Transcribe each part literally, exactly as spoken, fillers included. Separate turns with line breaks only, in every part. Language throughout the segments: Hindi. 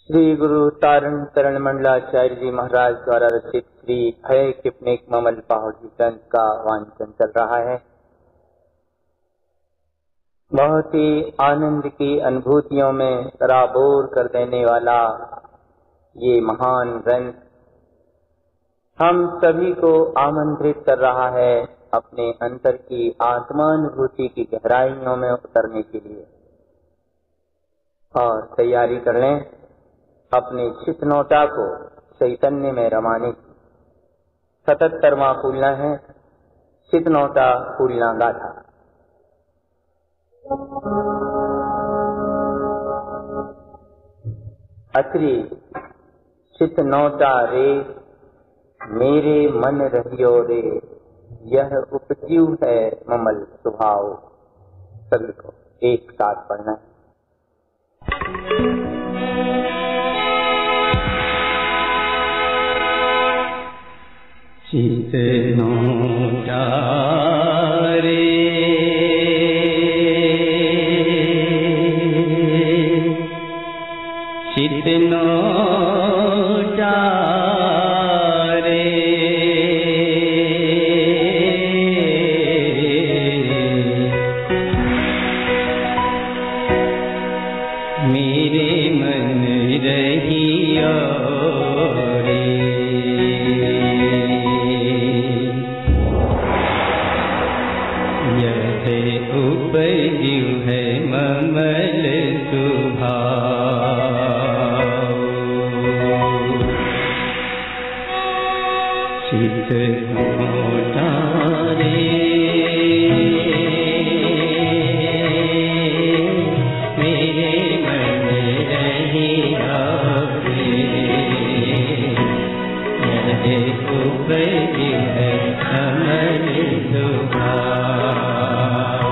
श्री गुरु तारण तरण मंडलाचार्य जी महाराज द्वारा रचित श्री भय किपनिक ममल पाहुजी ग्रंथ का वांचन चल रहा है। बहुत ही आनंद की अनुभूतियों में सराबोर कर देने वाला ये महान ग्रंथ हम सभी को आमंत्रित कर रहा है अपने अंतर की आत्मानुभूति की गहराइयों में उतरने के लिए, और तैयारी कर लें अपने चित्तनोटा को चैतन्य में रमाने की। सतहत्तरवां फूलना है चित्तनोटा फूलना गाथा। अत्रि चित्तनोटा रे मेरे मन रहियो रे, यह उपजीव है ममल स्वभाव। सभी को एक साथ पढ़ना है।
चित्तनोटा रे चित्तनोटा रे मेरे मन रहियो रे, यह उपजीव है ममल स्वभाव। चित्तनोटा रे मेरे मन रहियो रे, यह उपजीव है ममल स्वभाव।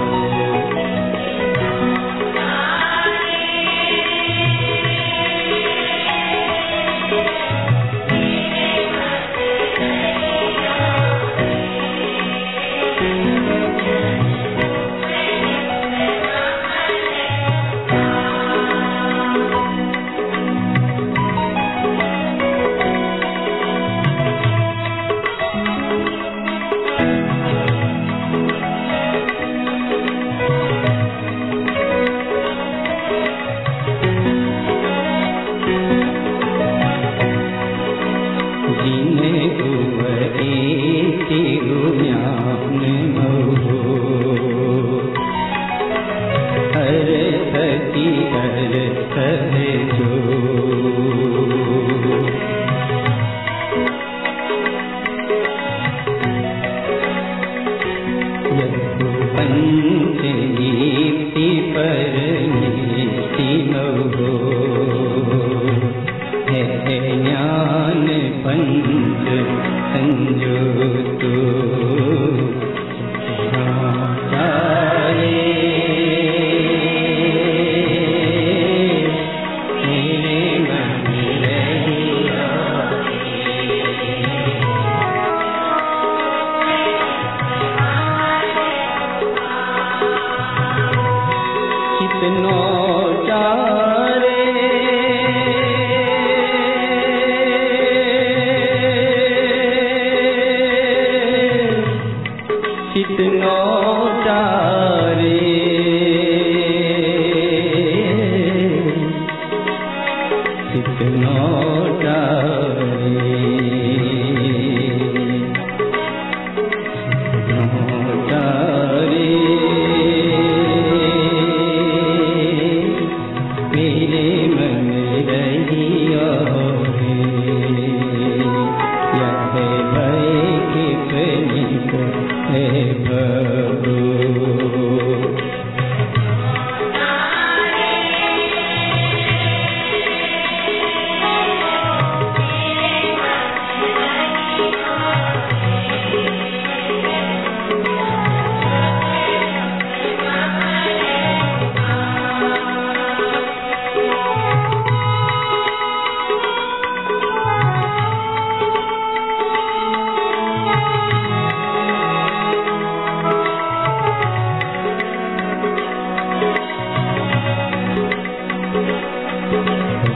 चित्तनोटा रे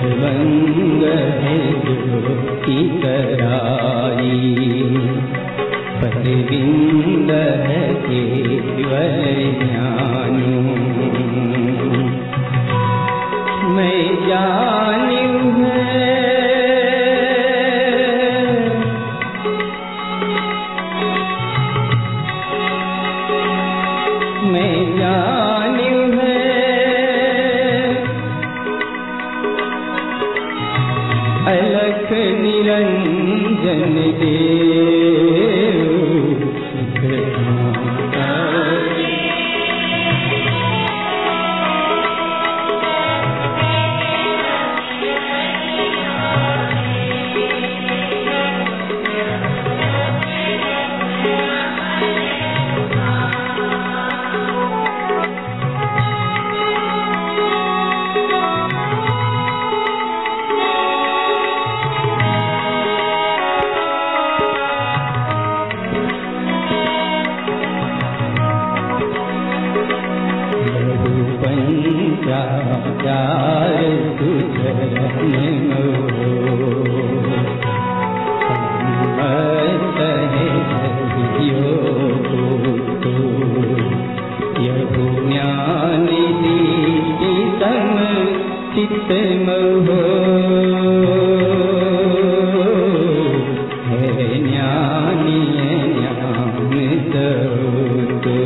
बंग है जो की कराई, पदविंद है केवल ज्ञानु। मैं जानिऊ है मैं जानिऊ है अलख निरंजन देव पंचाचार सुचरण मत है यहु ज्ञान दीति तम चित्त मोह है ज्ञानी ज्ञान तो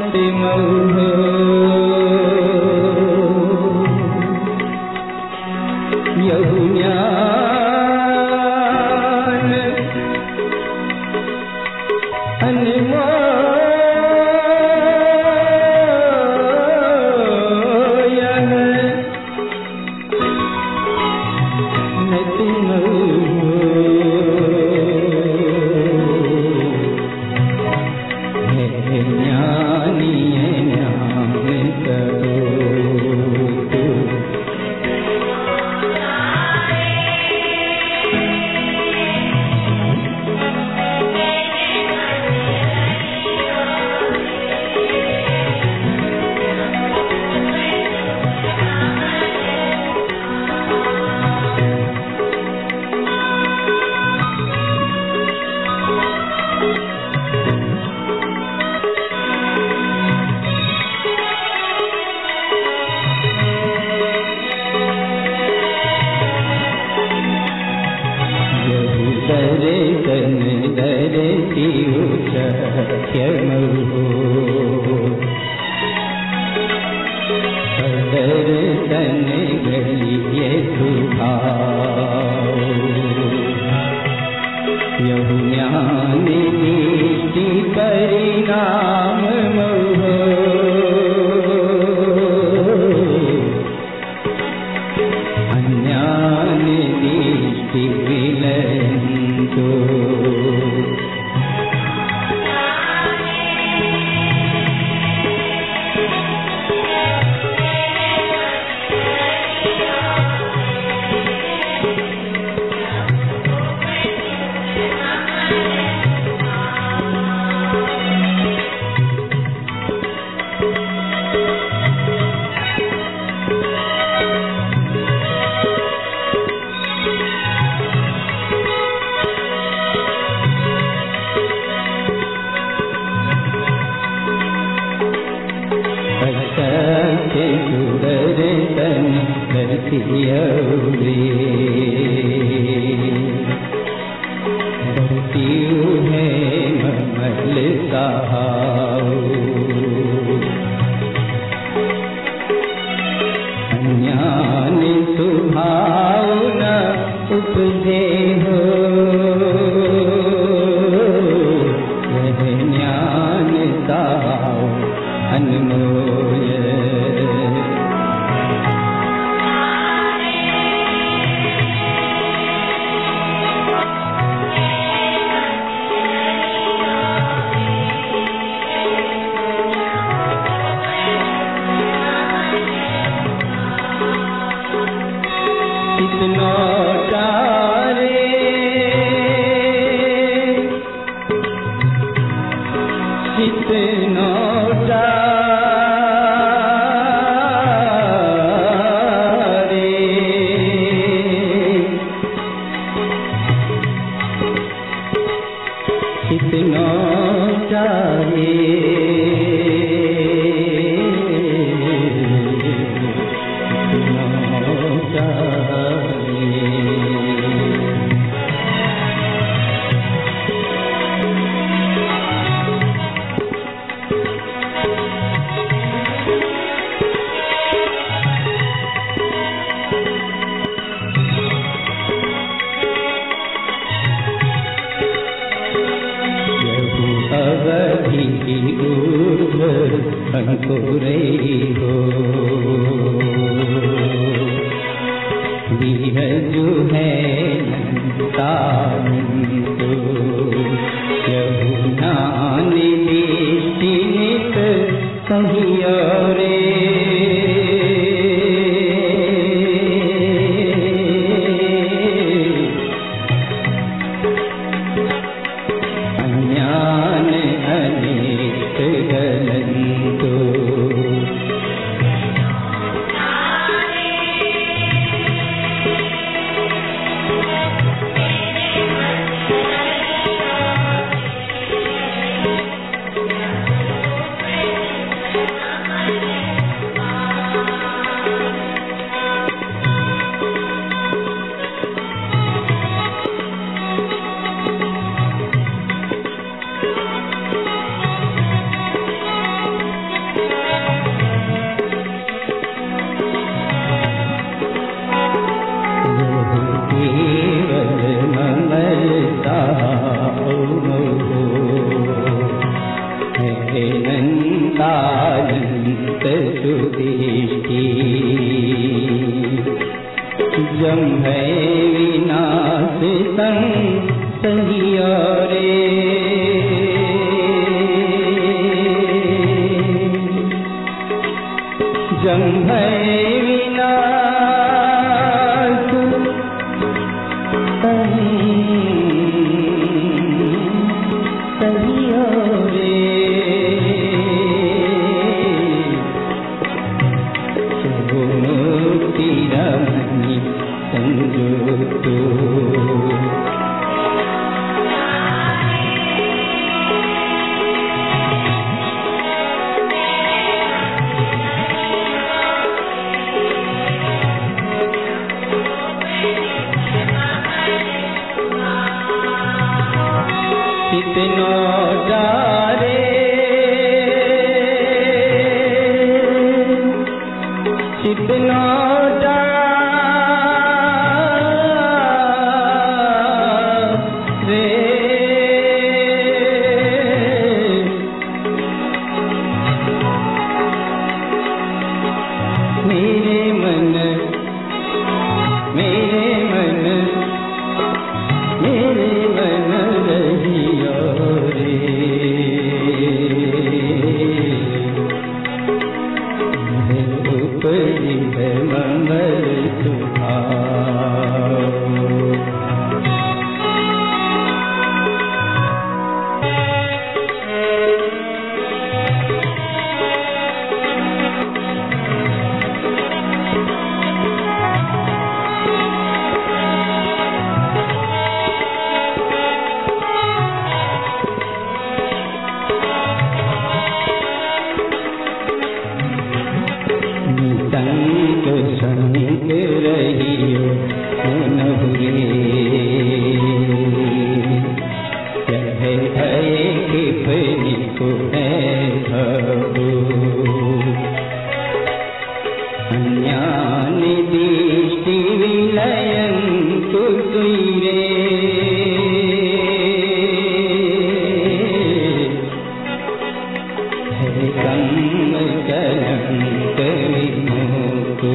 मोह यहु ज्ञान अनमोल नति यहु ज्ञान दृष्टि परिणाम मोह अज्ञान दृष्टि विलयन्तु जम्भय विनाश कहियो रे मुक्ति रमणी संजुतो कितनो डारे कितनो डारे मेरे मन मेरे मन मेरे मन रहियो रे उपरी है मंगल सुभाव संग संग रहियो मनहुरे कहे भय के परी को है भगो अन्यान दृष्टि विलयं कुतुरे है कम कलंक विमुक्तो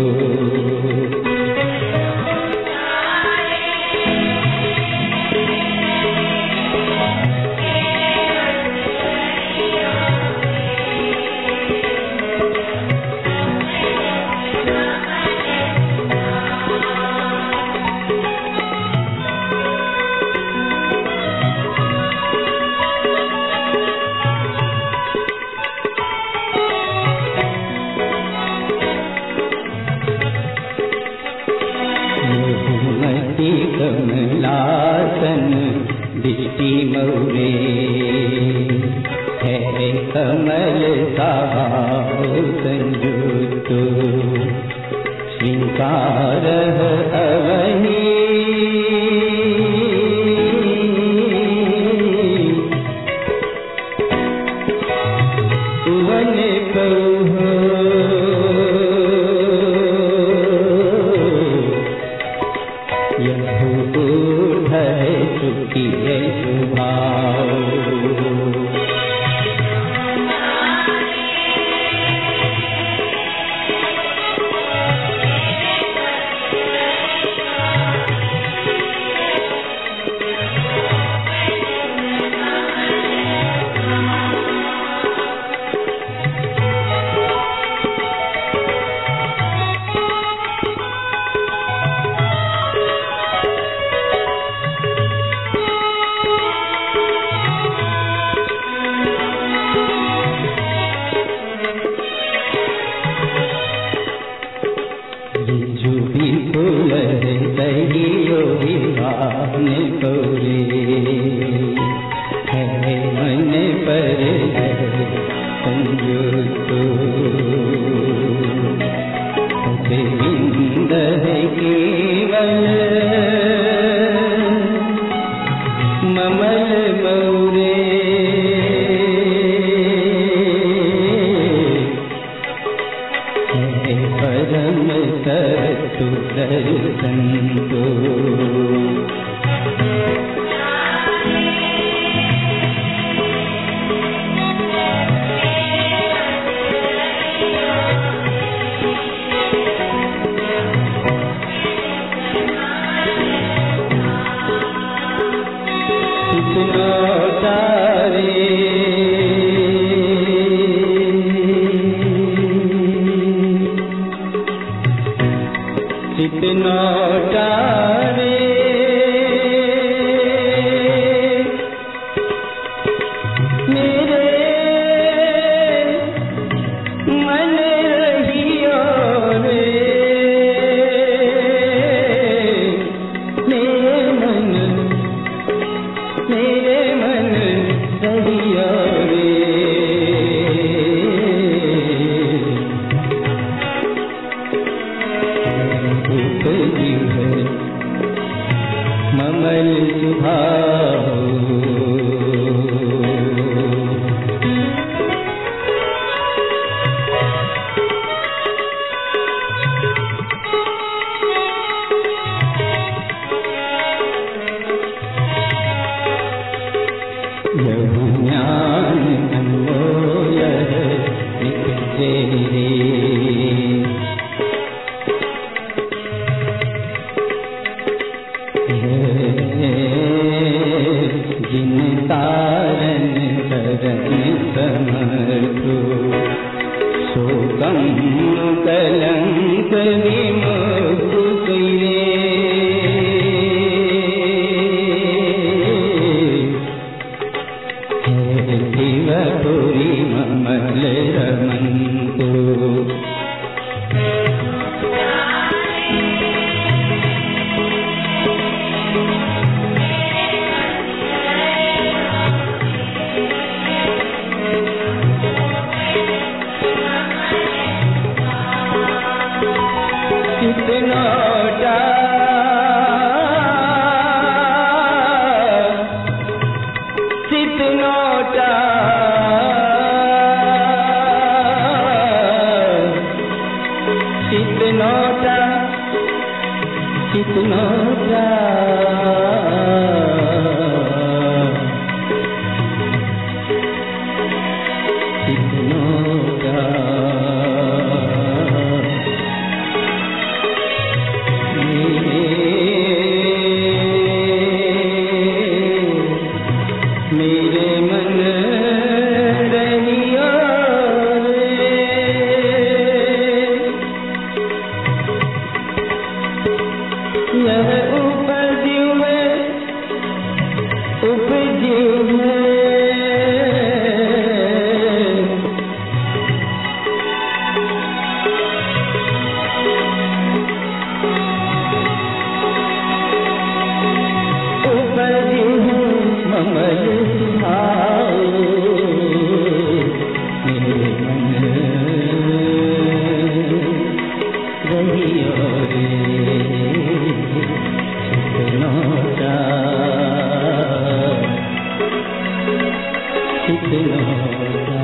मति कमलासन दृष्टि मौरे है कमल संयुक्तो श्रृंगार अवनी सुवन कहो सुखी है स्वभाव कहियो विवान गौरे है मन पर संयुक्तो गोविंद है केवल ममल मौरे परम सतु दर्शन को चितनोटा रे मेरे मन रहियो रे मेरे मन मेरे मन रहियो रे ममल सुभाओ यमुनान अनमोल निकटे रे जिन तारन करन समर्थो शोकम कलंक विमुक्त रे दिवपुरी ममल रमन्तो चितनोटा चितनोटा चितनोटा चितनोटा चितनोटा मेरे मन रहियो रे यह उपज्यू है उपज्यू है ममल सुभाओ मेरे मन रहियो रे चितनोटा चितनोटा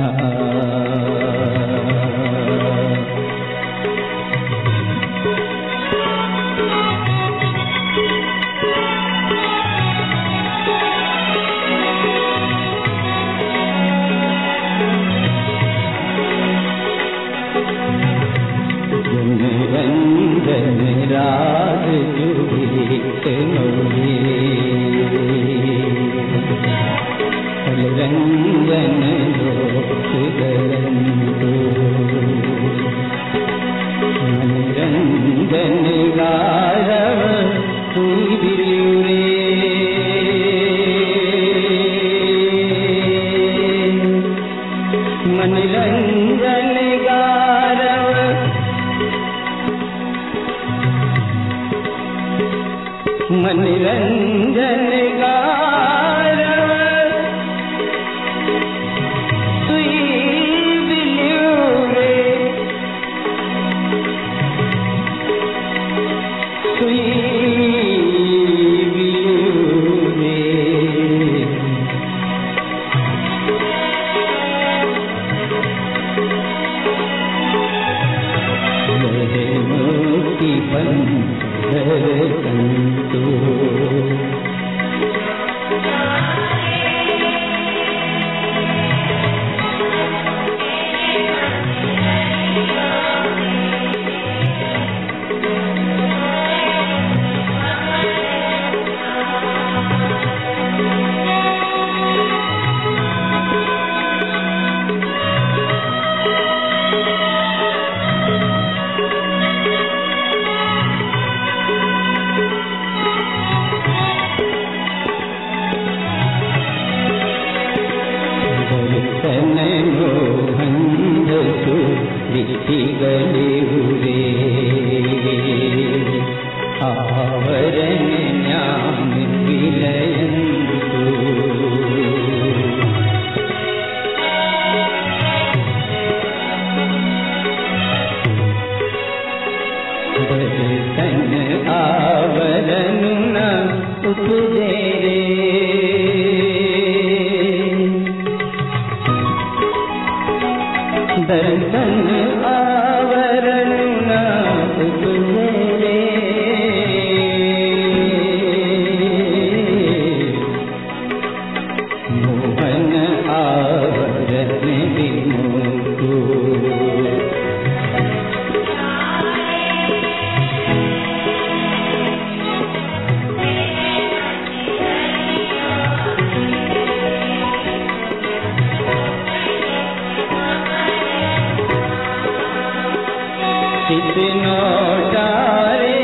कितनो डारे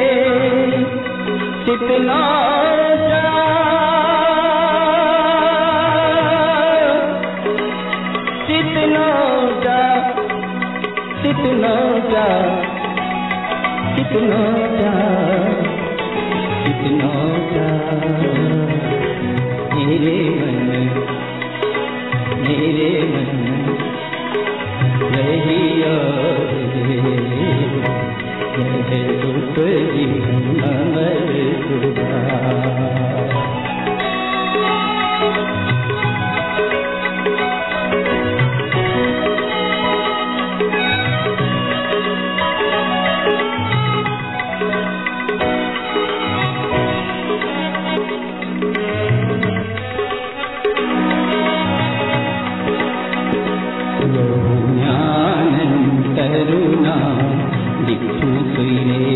कितनो जा कितनो जा कितनो जा कितनो जा कितनो जा मेरे मन मेरे मन रहियो रे दुख जीवन अमर सुधा करुणा दिखु सुरे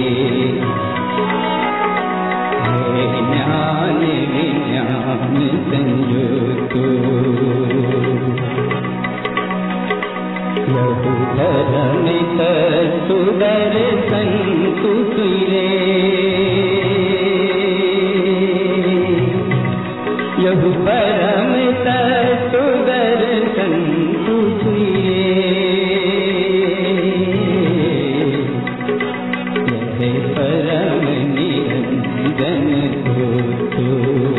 हे ज्ञान विज्ञान संयुक्तो यहु धर्मित सुदर्शन सुरे यहु परमित सुदर्शन सुरे परम निरंजन होतो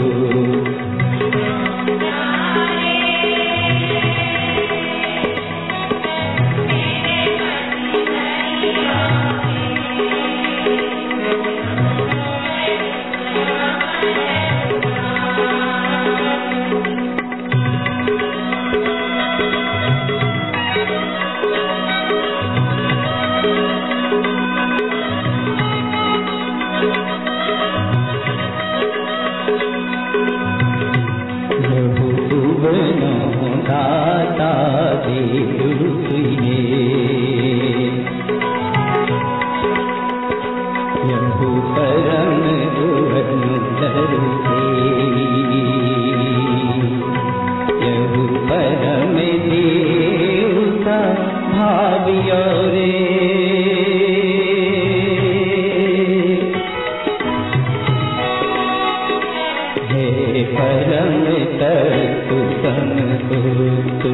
दाता देव सुने यहु परम गुण दर्शे यहु परम देवता भावियो रे हे परम तत्व समहोतो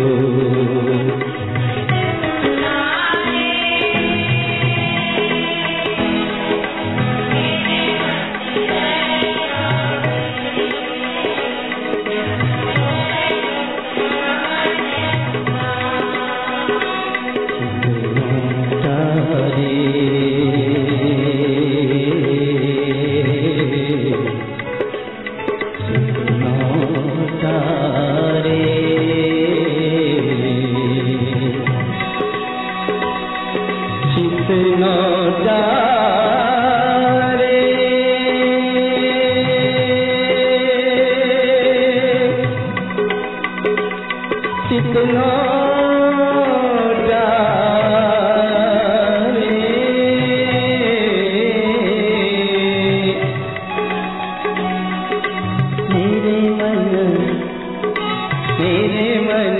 कितनो डारे कितनो डारे मेरे मन मेरे मन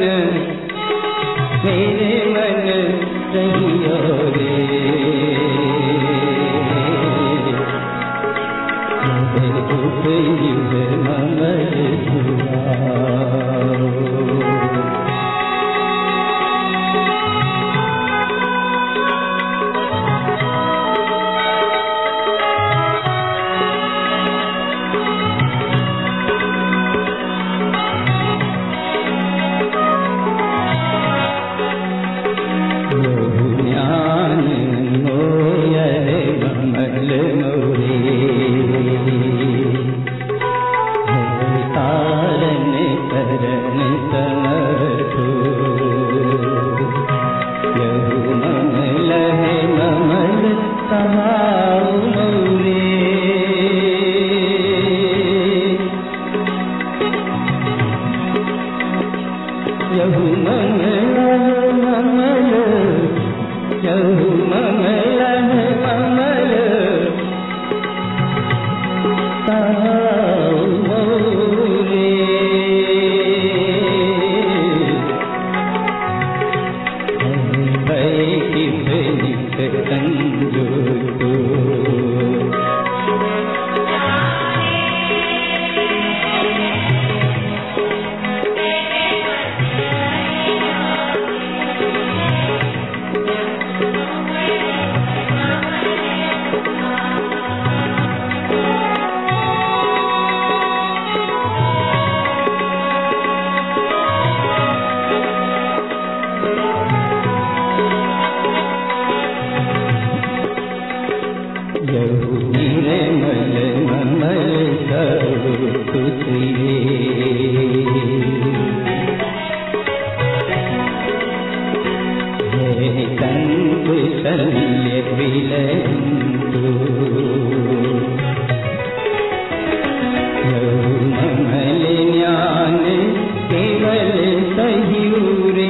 मेरे मन रहियो रे दुख जीवन अमर सुधा संत शल्य विलयन्तु ममल ज्ञान केवल सह्यूरे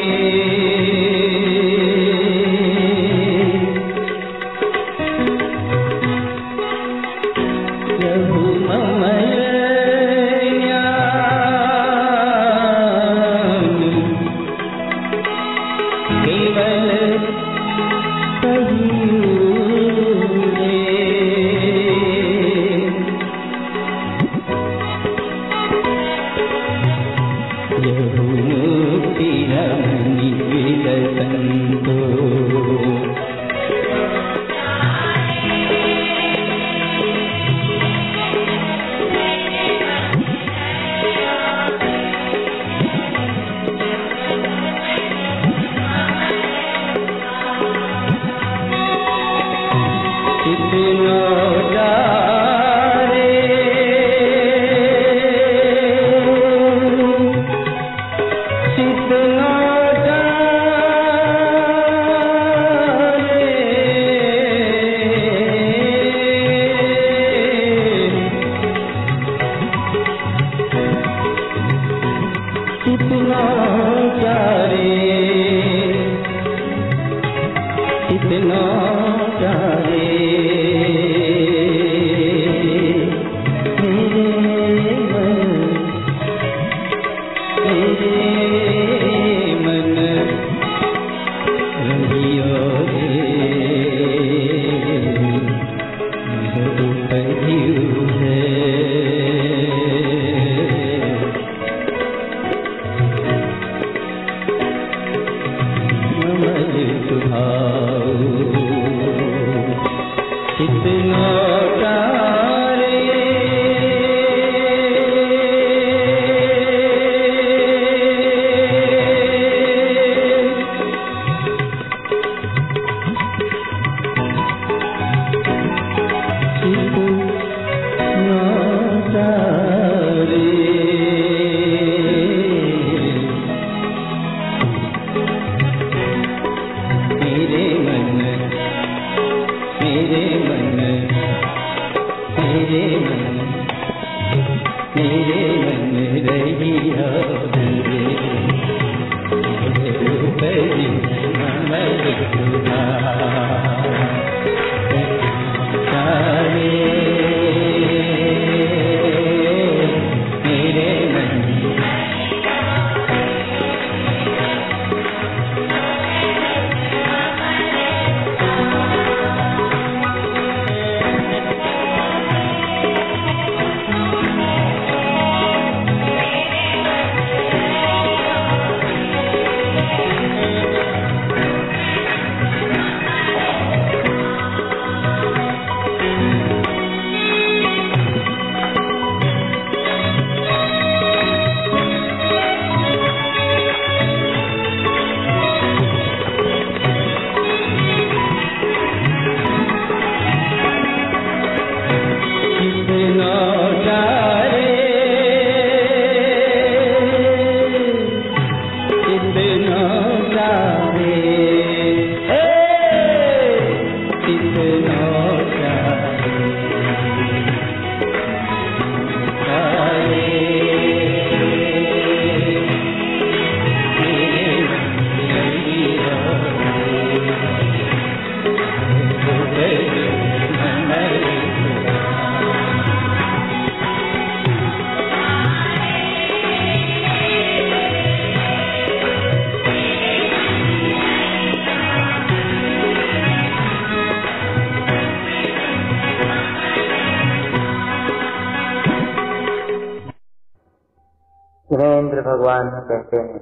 धीरेन्द्र भगवान कहते हैं,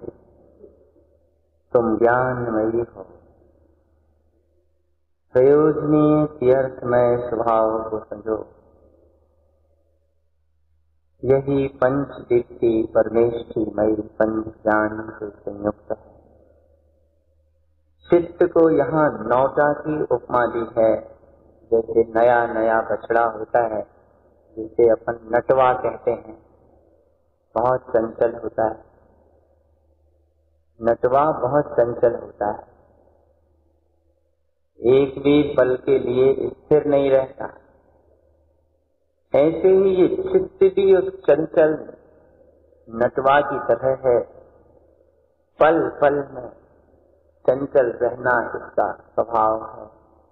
तुम ज्ञानमयी हो, प्रयोजनीय तीर्थमय स्वभाव को समझो। यही पंच दीप्ति परमेष्ठिमयी पंच ज्ञान से संयुक्त है। चित्त को यहाँ नौटा की उपमा दी है, जैसे नया नया बछड़ा होता है, जिसे अपन नटवा कहते हैं, बहुत चंचल होता है। नटवा बहुत चंचल होता है, एक भी पल के लिए स्थिर नहीं रहता। ऐसे ही ये चित्त भी उस चंचल नटवा की तरह है, पल पल में चंचल रहना इसका स्वभाव है।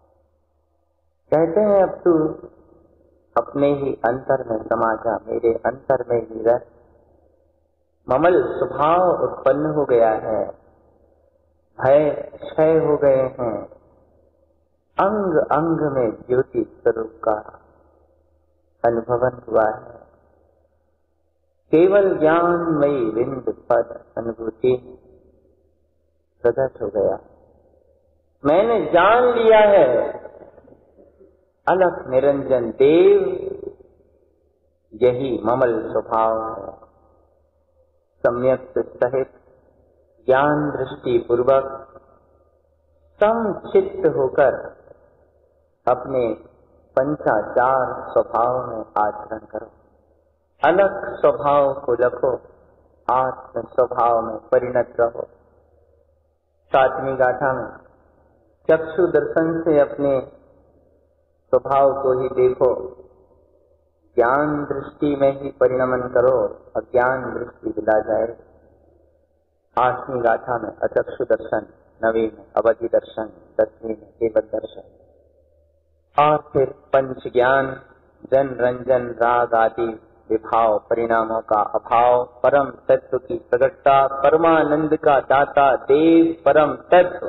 कहते हैं अब तू अपने ही अंतर में समा जा, मेरे अंतर में ही रह। ममल स्वभाव उत्पन्न हो गया है, भय क्षय हो गए हैं, अंग अंग में ज्योति स्वरूप का अनुभवन हुआ है। केवल ज्ञानमयी विंद पद अनुभूति प्रकट हो गया। मैंने जान लिया है अलख निरंजन देव, यही ममल स्वभाव है। सम्यक सहित ज्ञान दृष्टि पूर्वक समचित्त होकर अपने पंचाचार स्वभाव में आचरण करो। अलग स्वभाव को रखो, आत्म स्वभाव में परिणत रहो। सातवीं गाथा में चक्षु दर्शन से अपने स्वभाव को ही देखो, ज्ञान दृष्टि में ही परिणमन करो, अज्ञान दृष्टि दिला जाए। आठवीं गाथा में अचक्षु दर्शन, नवीं में अवधि दर्शन, दसवीं में केवल दर्शन, और फिर पंच ज्ञान, जन रंजन राग आदि विभाव परिणामों का अभाव, परम तत्व की प्रगटता, परमानंद का दाता देव परम तत्व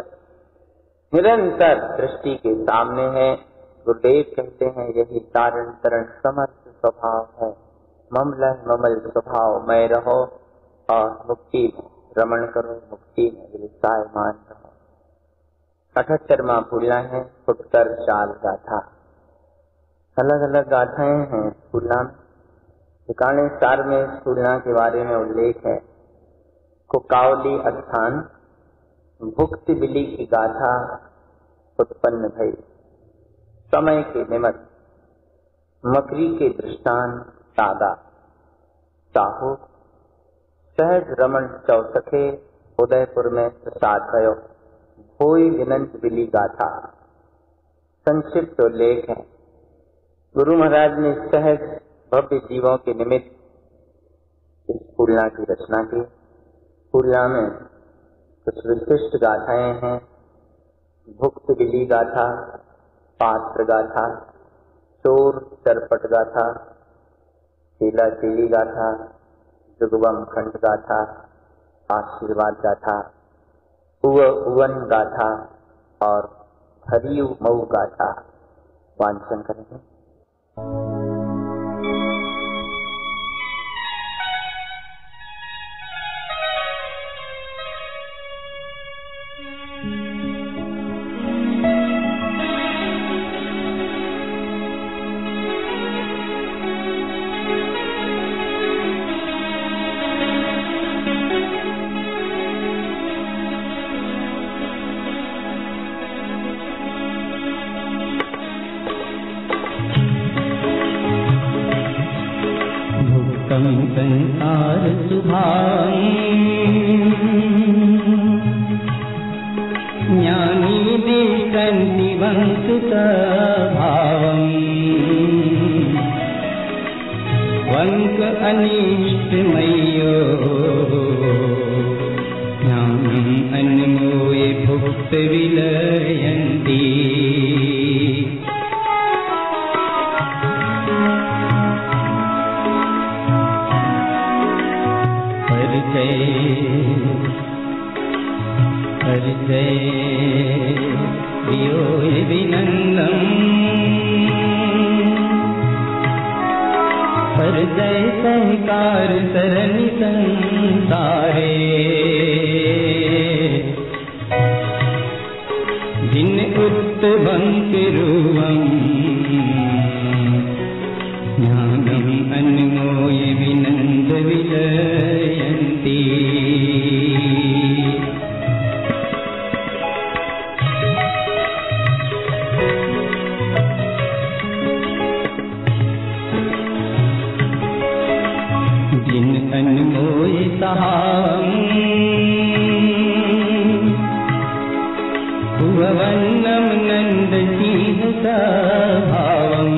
निरंतर दृष्टि के सामने है। गुरुदेव कहते हैं यही तारण तरण समर्थ स्वभाव है। ममल ममल स्वभाव में रहो और मुक्ति में रमण करो, मुक्ति में विलसायमान रहो। अठहत्तरवां फूलना है फुटकर चाल गाथा। अलग अलग गाथाएं हैं फूलना में। ठिकाने सार में फूलना के बारे में उल्लेख है। कुकावली स्थान भुक्ति बिली की गाथा उत्पन्न भई। समय के निमित्त मकरी के दृष्टांत सादा साहू सहज रमण चौसखे उदयपुर में प्रसाद भयो। भोई विनंत बिली गाथा संक्षिप्त उल्लेख है। गुरु महाराज ने सहज भव्य जीवों के निमित्त इस फूलना की रचना की। फूलना में कुछ विशिष्ट गाथाएं हैं। भुक्त बिली गाथा, पात्र गाथा, चोर चरपट गाथा, चीला चीली गाथा, जुगवम खंड गाथा, आशीर्वाद गाथा, उव उवन गाथा और हरियु मऊ गाथा वांचन करेंगे।
संसार सुभाई ज्ञानी दिष्टंतिवंत भावम् वंक अनिष्टमयो ज्ञानम् अन्मोये भुक्त विलयन्ति। हृदय वियोय विनन्दम् हृदय सहकार सरनि संसारे जिन उत्तमं किरुवम् ज्ञानम् अन्मोय विनन्द विलयन्ति। जिन अनमोय सहाम् भुवन भिन्नं नन्दसिंहस्वभावम्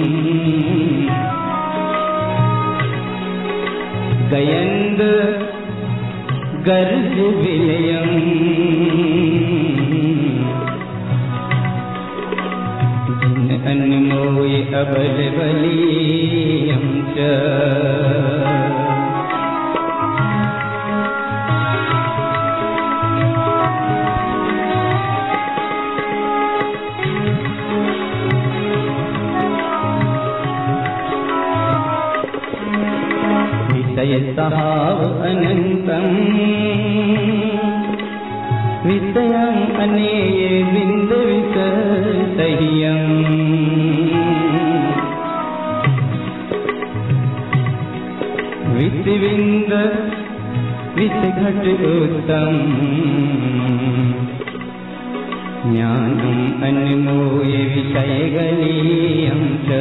गयन्द गर्ज विलयम् जिन अन्मोय अबल बलीयं च विषयसहाव अनन्तम् विषयम् अनेय बिन्दविसतह्यम् विषविन्द विषघट उत्तम ज्ञानम् अन्मोय विषयगलीयं च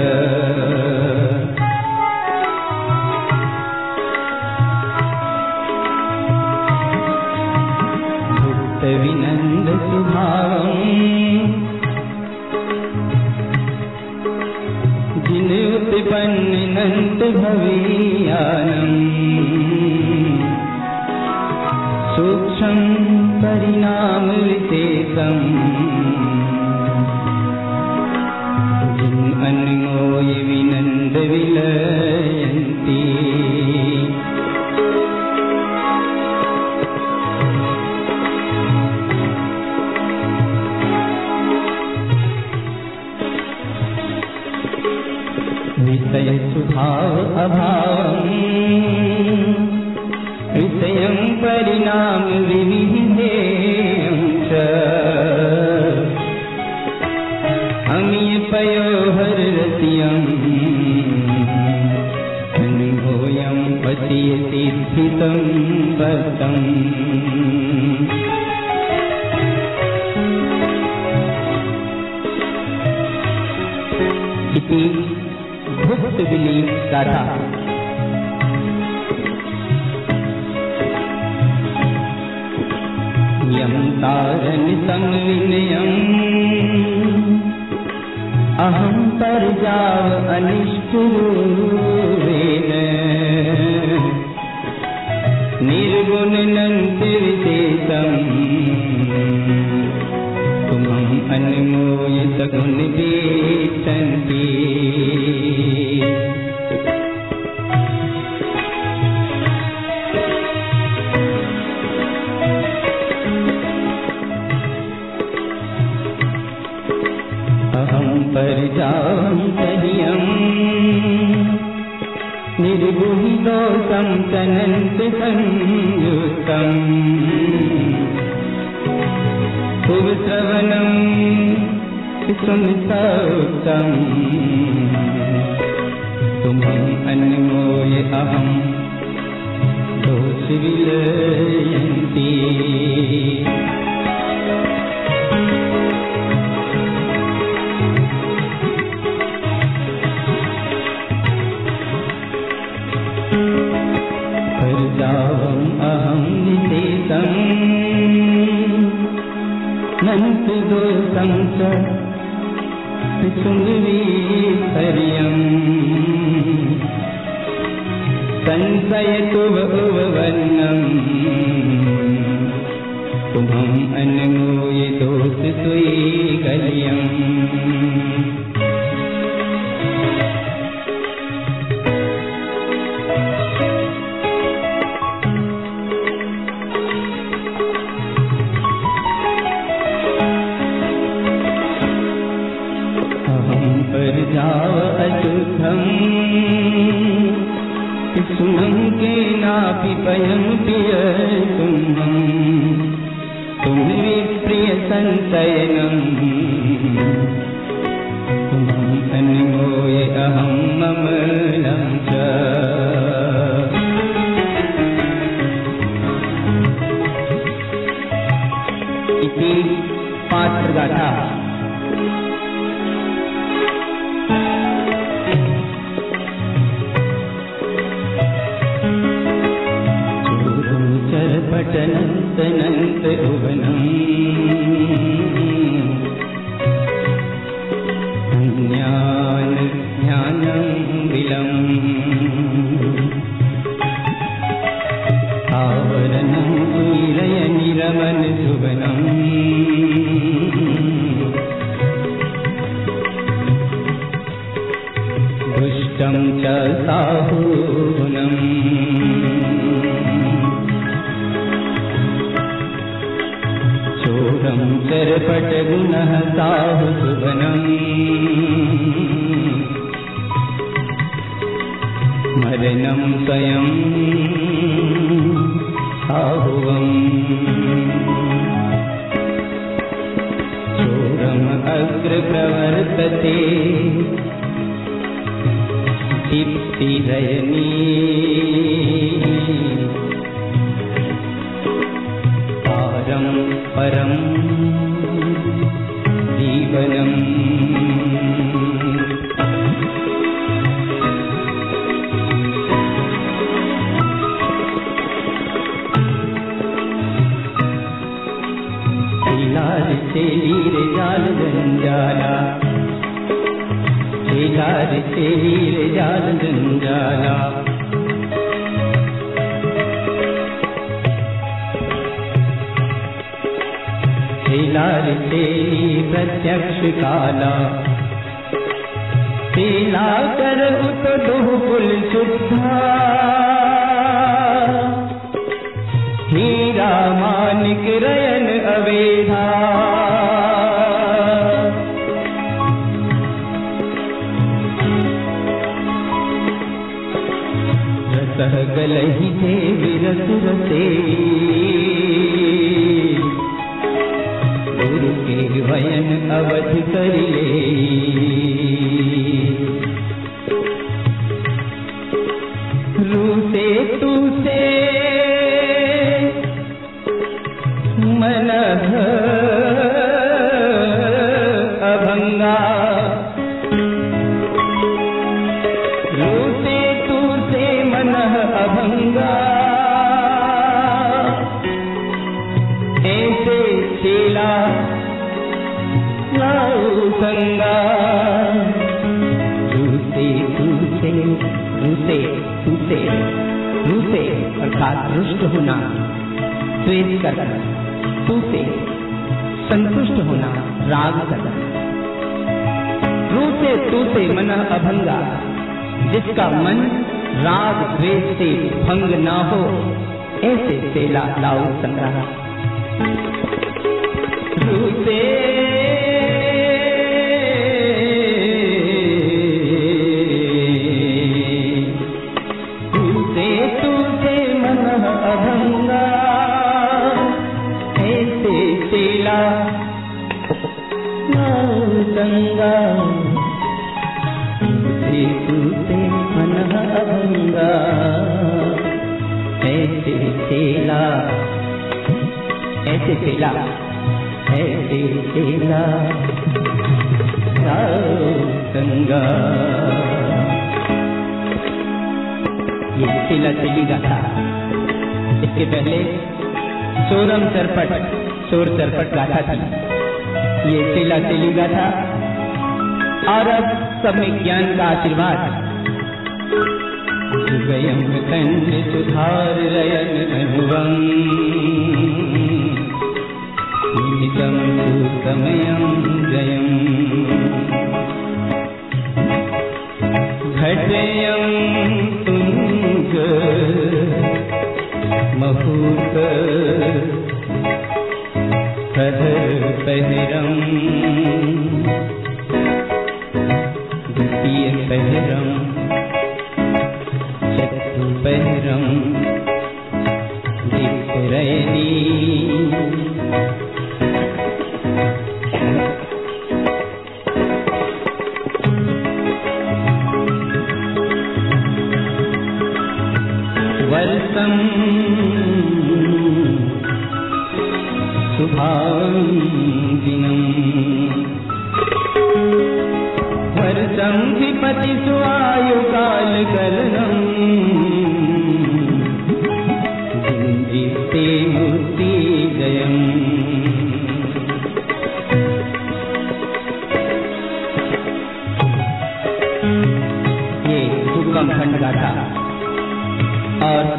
विनंद स्वभावम् जिन उत्पन्न नंद भवीयानम् सूक्ष्म परिणाम विशेषम् जिन अन्मोय विनंद विलयन्ति विषय स्वभाव अभावम् विषयं परिणाम विविधेयं च अमीय पयोहर रसियम् अनुभूयं पतिय सिद्धितं बद्धम् इति भुक्त बिली गाथा। यम तारन संविनयम् अहं परजाव अनिष्ठुरेण निर्गुण नन्त विशेषम् तुमं अन्मोय सगुण वेत्तन्ति परजावं तदियम् निर्गुहिदोषं तनन्त संयुक्तम् शुभश्रवणं सुमसौक्तम् तुम्हं अन्मोय अहं दोष विलयन्ति परजावम् अहं विशेषम् नन्त दोषं च सुन्दरीहर्यम् संशयतु बहुवर्णम् तुमं अन्मोय दोष स्वीकर्यम् परजाव अशुद्धम् सुनं केनापि पयं पियतुम् तुम विप्रिय संशयनम् तुमं अन्मोय अहं ममलं च इति पात्रगाथा। पटनंत नंत भुवनम् पुनः साहु सुवनम् मरणं स्वयं आहुवम् चोरम् अग्र प्रवर्तते दीप्तिरयनी पारं परं जीवनम् लाल चेली रे जाल जंजाला लाल चेली रे जाल जंजाला लाल चेली प्रत्यक्ष काला पीला कर उत दुहुल शुद्धा हीरा मानिक रयन अवेधा रतः गलहि थे विरस रसे गुरु के वयन अवध कर ले रूसे तू से मन अभंगा रूसे तू से मन अभंगा ऐसे चेला लाऊ संगा रूसे तू से रूसे तू से रूसे अर्थात रुष्ट होना द्वेष करना तू से संतुष्ट होना राग करना रू से तू से मन अभंगा जिसका मन राग द्वेष से भंग ना हो ऐसे चेला लाऊ संग्रह रू से तू से तू से मन अभंगा चेला गंगा तूते मन अभंगा ऐसे चेला ऐसे चेला ऐसे चेला गंगा। ये चेला चेली गाथा इसके पहले सोरम चरपट चोर चरपट गाथा थी, ये चेला चेली गाथा और अब सब में ज्ञान का आशीर्वाद। गयम कंठ सुधार रयन अनुभवम निमितम समयम जयम घटयम तुंग महूत पहिरम द्वितीय पहिरम चतु पहिरम दीप्तिरयनी वर्षम शुभांगिनम् वर्षं विपति सुआयु काल करणम् जिते मूर्ति जयम्। ये दुर्गम खंड गाथा और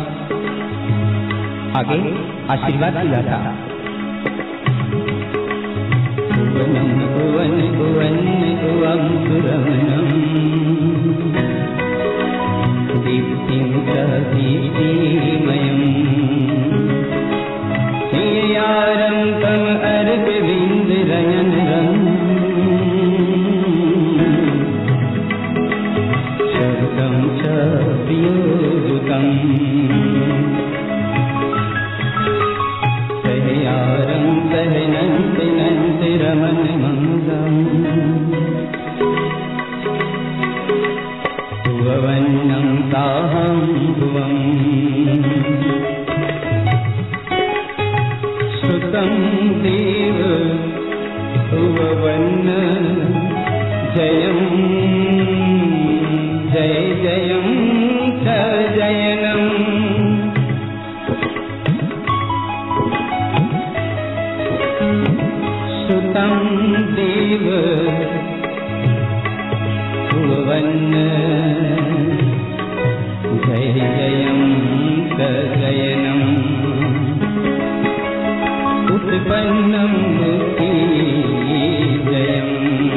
आगे आशीर्वाद की गाथा। भुवनं भुवन भुवन भुवं सुरवनं दीप्तिं च दीप्तिमयम् श्रीयारं तम अर्घ विंद रयन रंग जयं जय जयं सजयनम् सुतं देव भुवन जय जयं सजयनम् उत्पन्नं मुक्ति जयम्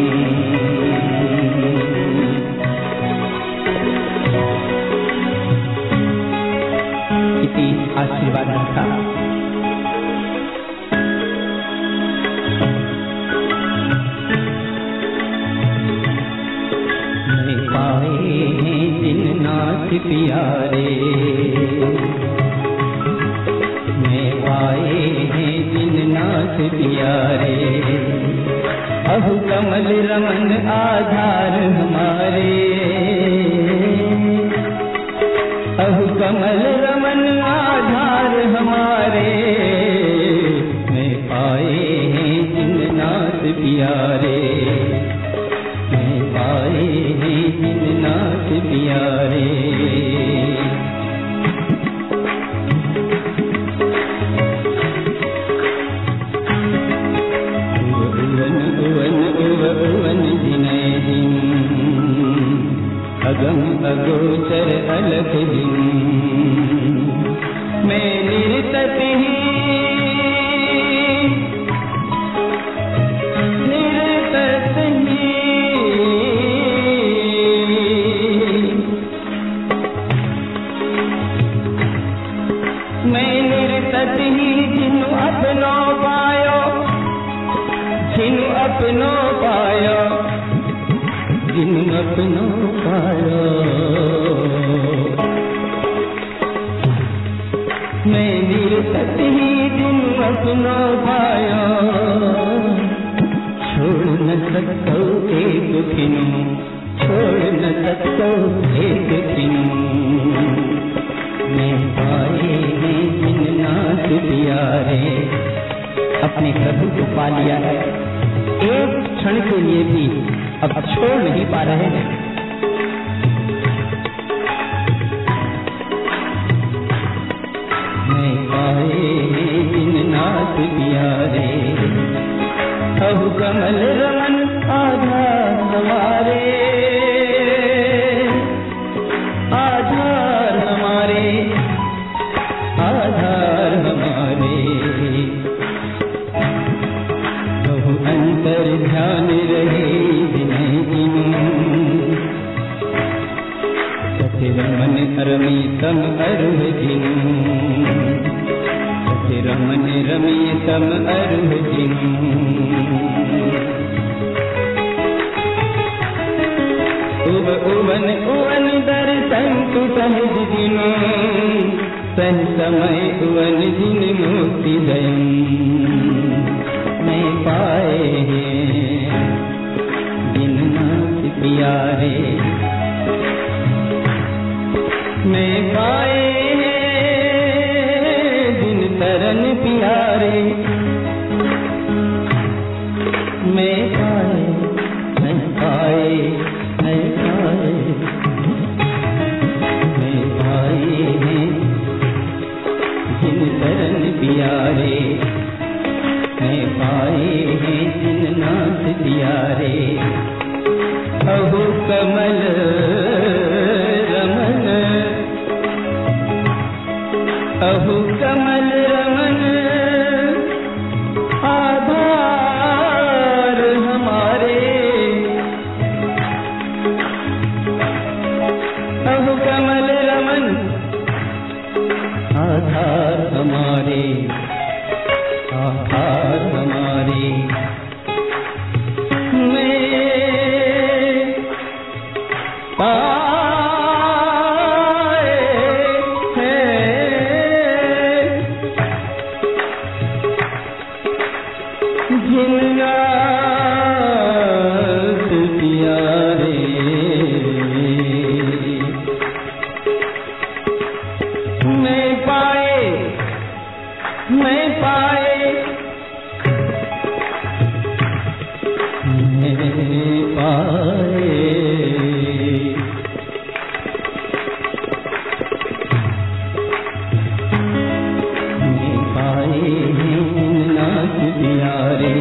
इति आशीर्वादं था। मैं पाए हैं जिननाथ प्यारे, मैं पाए हैं जिननाथ प्यारे, अहु कमल रमन आधार हमारे, अहु कमल रमन आधार हमारे, मैं पाए हैं जिननाथ प्यारे, मैं पाए हैं जिननाथ प्यारे। अगम अगोचर अलग दिन, मैं निरतत ही निरतत ही मैं निरतत ही जिनु अपनो पायो, जिनु अपनो पायो, जिनु अपनो पायो, मैं निरतत ही जिनु अपनो पायो, छोड़ न सकतो एक खिनु, छोड़ न सकतो एक खिनु, मैं पाए हैं जिननाथ प्यारे। अपने प्रभु को पा लिया है, एक क्षण के लिए भी अब छोड़ नहीं पा रहे हैं। मैं पाए जिननाथ प्यारे, अहु कमल रमन आधार हमारे, आधार हमारे, आधार हमारे, बहु अंतर ध्यान रहे रमन रमी तम अरुह जिनु, रमन रमी तम अरुह जिनु, उब उवन उवन दर्शन तु सहज जिनु, सह समय उवन जिन मुक्ति दयम्, मैं पाए हैं जिननाथ प्यारे, मैं पाए हैं जिन तरन प्यारे, मैं पाए, मैं पाए, मैं पाए, मैं पाए हैं जिन तरन प्यारे, मैं पाए हैं जिननाथ प्यारे, अहु कमल रमन, अहु कमल रमन आधार हमारे, अहु कमल रमन आधार हमारे, आधार हमारे, मैं पाए हैं आए। मैं पाए हैं नाथ प्यारे।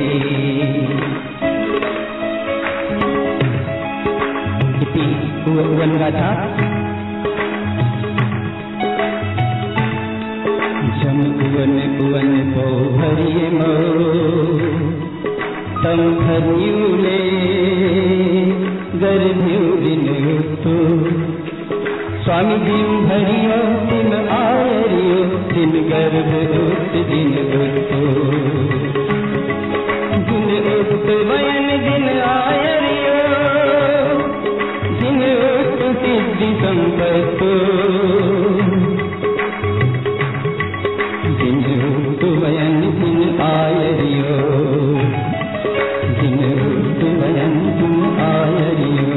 इति वन गाथा। जम कुवन कुवन को भरिए मो तम भरियूले गर्भ्यूरिन तो स्वामी दिन भरियो दिन आयरियो दिन गर्भ उत दिन उतो दिन उत वयन दिन आयरियो दिन उत सिद्धि संपत्तो दिन उत वयन दिन आयरियो दिन उत वयन दिन आयरियो।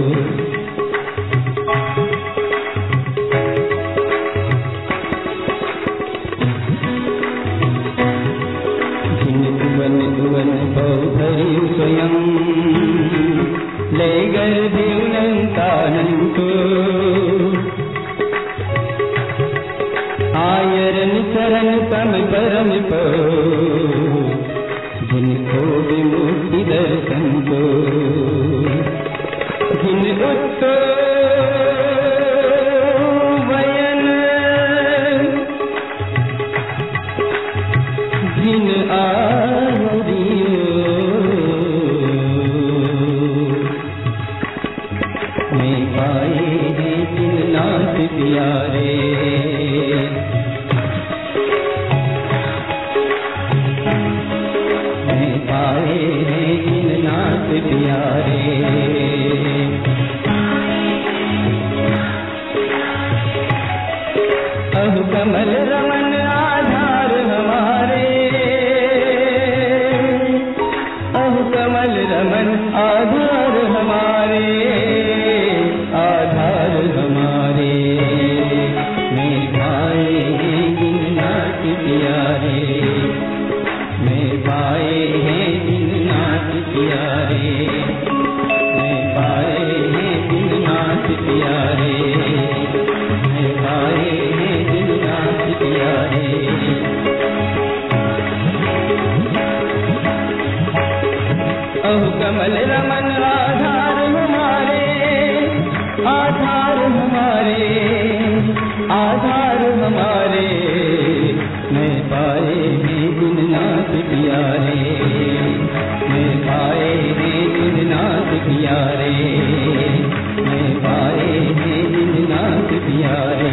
स्वयं ले गर्भ्युनंतानंतो आयरन चरण तम परम पो जिनको विमुक्ति दर्शन को जिन उत्तो वयन जिन आरियो मैं पाए हैं जिन नाथ प्यारे। मैं पाए हैं जिन नाथ प्यारे। अहु कमल रमन आधार हमारे। अहु कमल रमन आधार हमारे आधार हमारे। मैं पाए हैं जिन नाथ प्यारे। मैं पाए हैं जिन नाथ प्यारे। मैं पाए हैं जिन नाथ प्यारे। मैं पाए हैं जिन नाथ प्यारे। अहु कमल रमन आधार हमारे आधार हमारे आधार हमारे। मैं पाए हैं जिन नाथ प्यारे। मैं पाए हैं जिन नाथ प्यारे। मैं पाए हैं जिन नाथ प्यारे।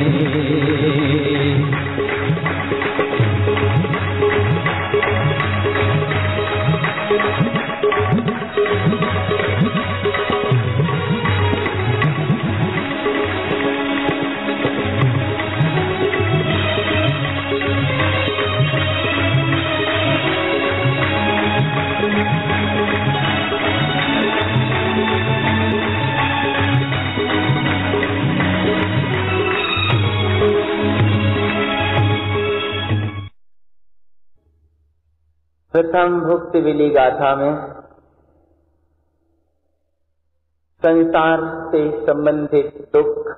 प्रथम भुक्ति विली गाथा में संसार से संबंधित दुख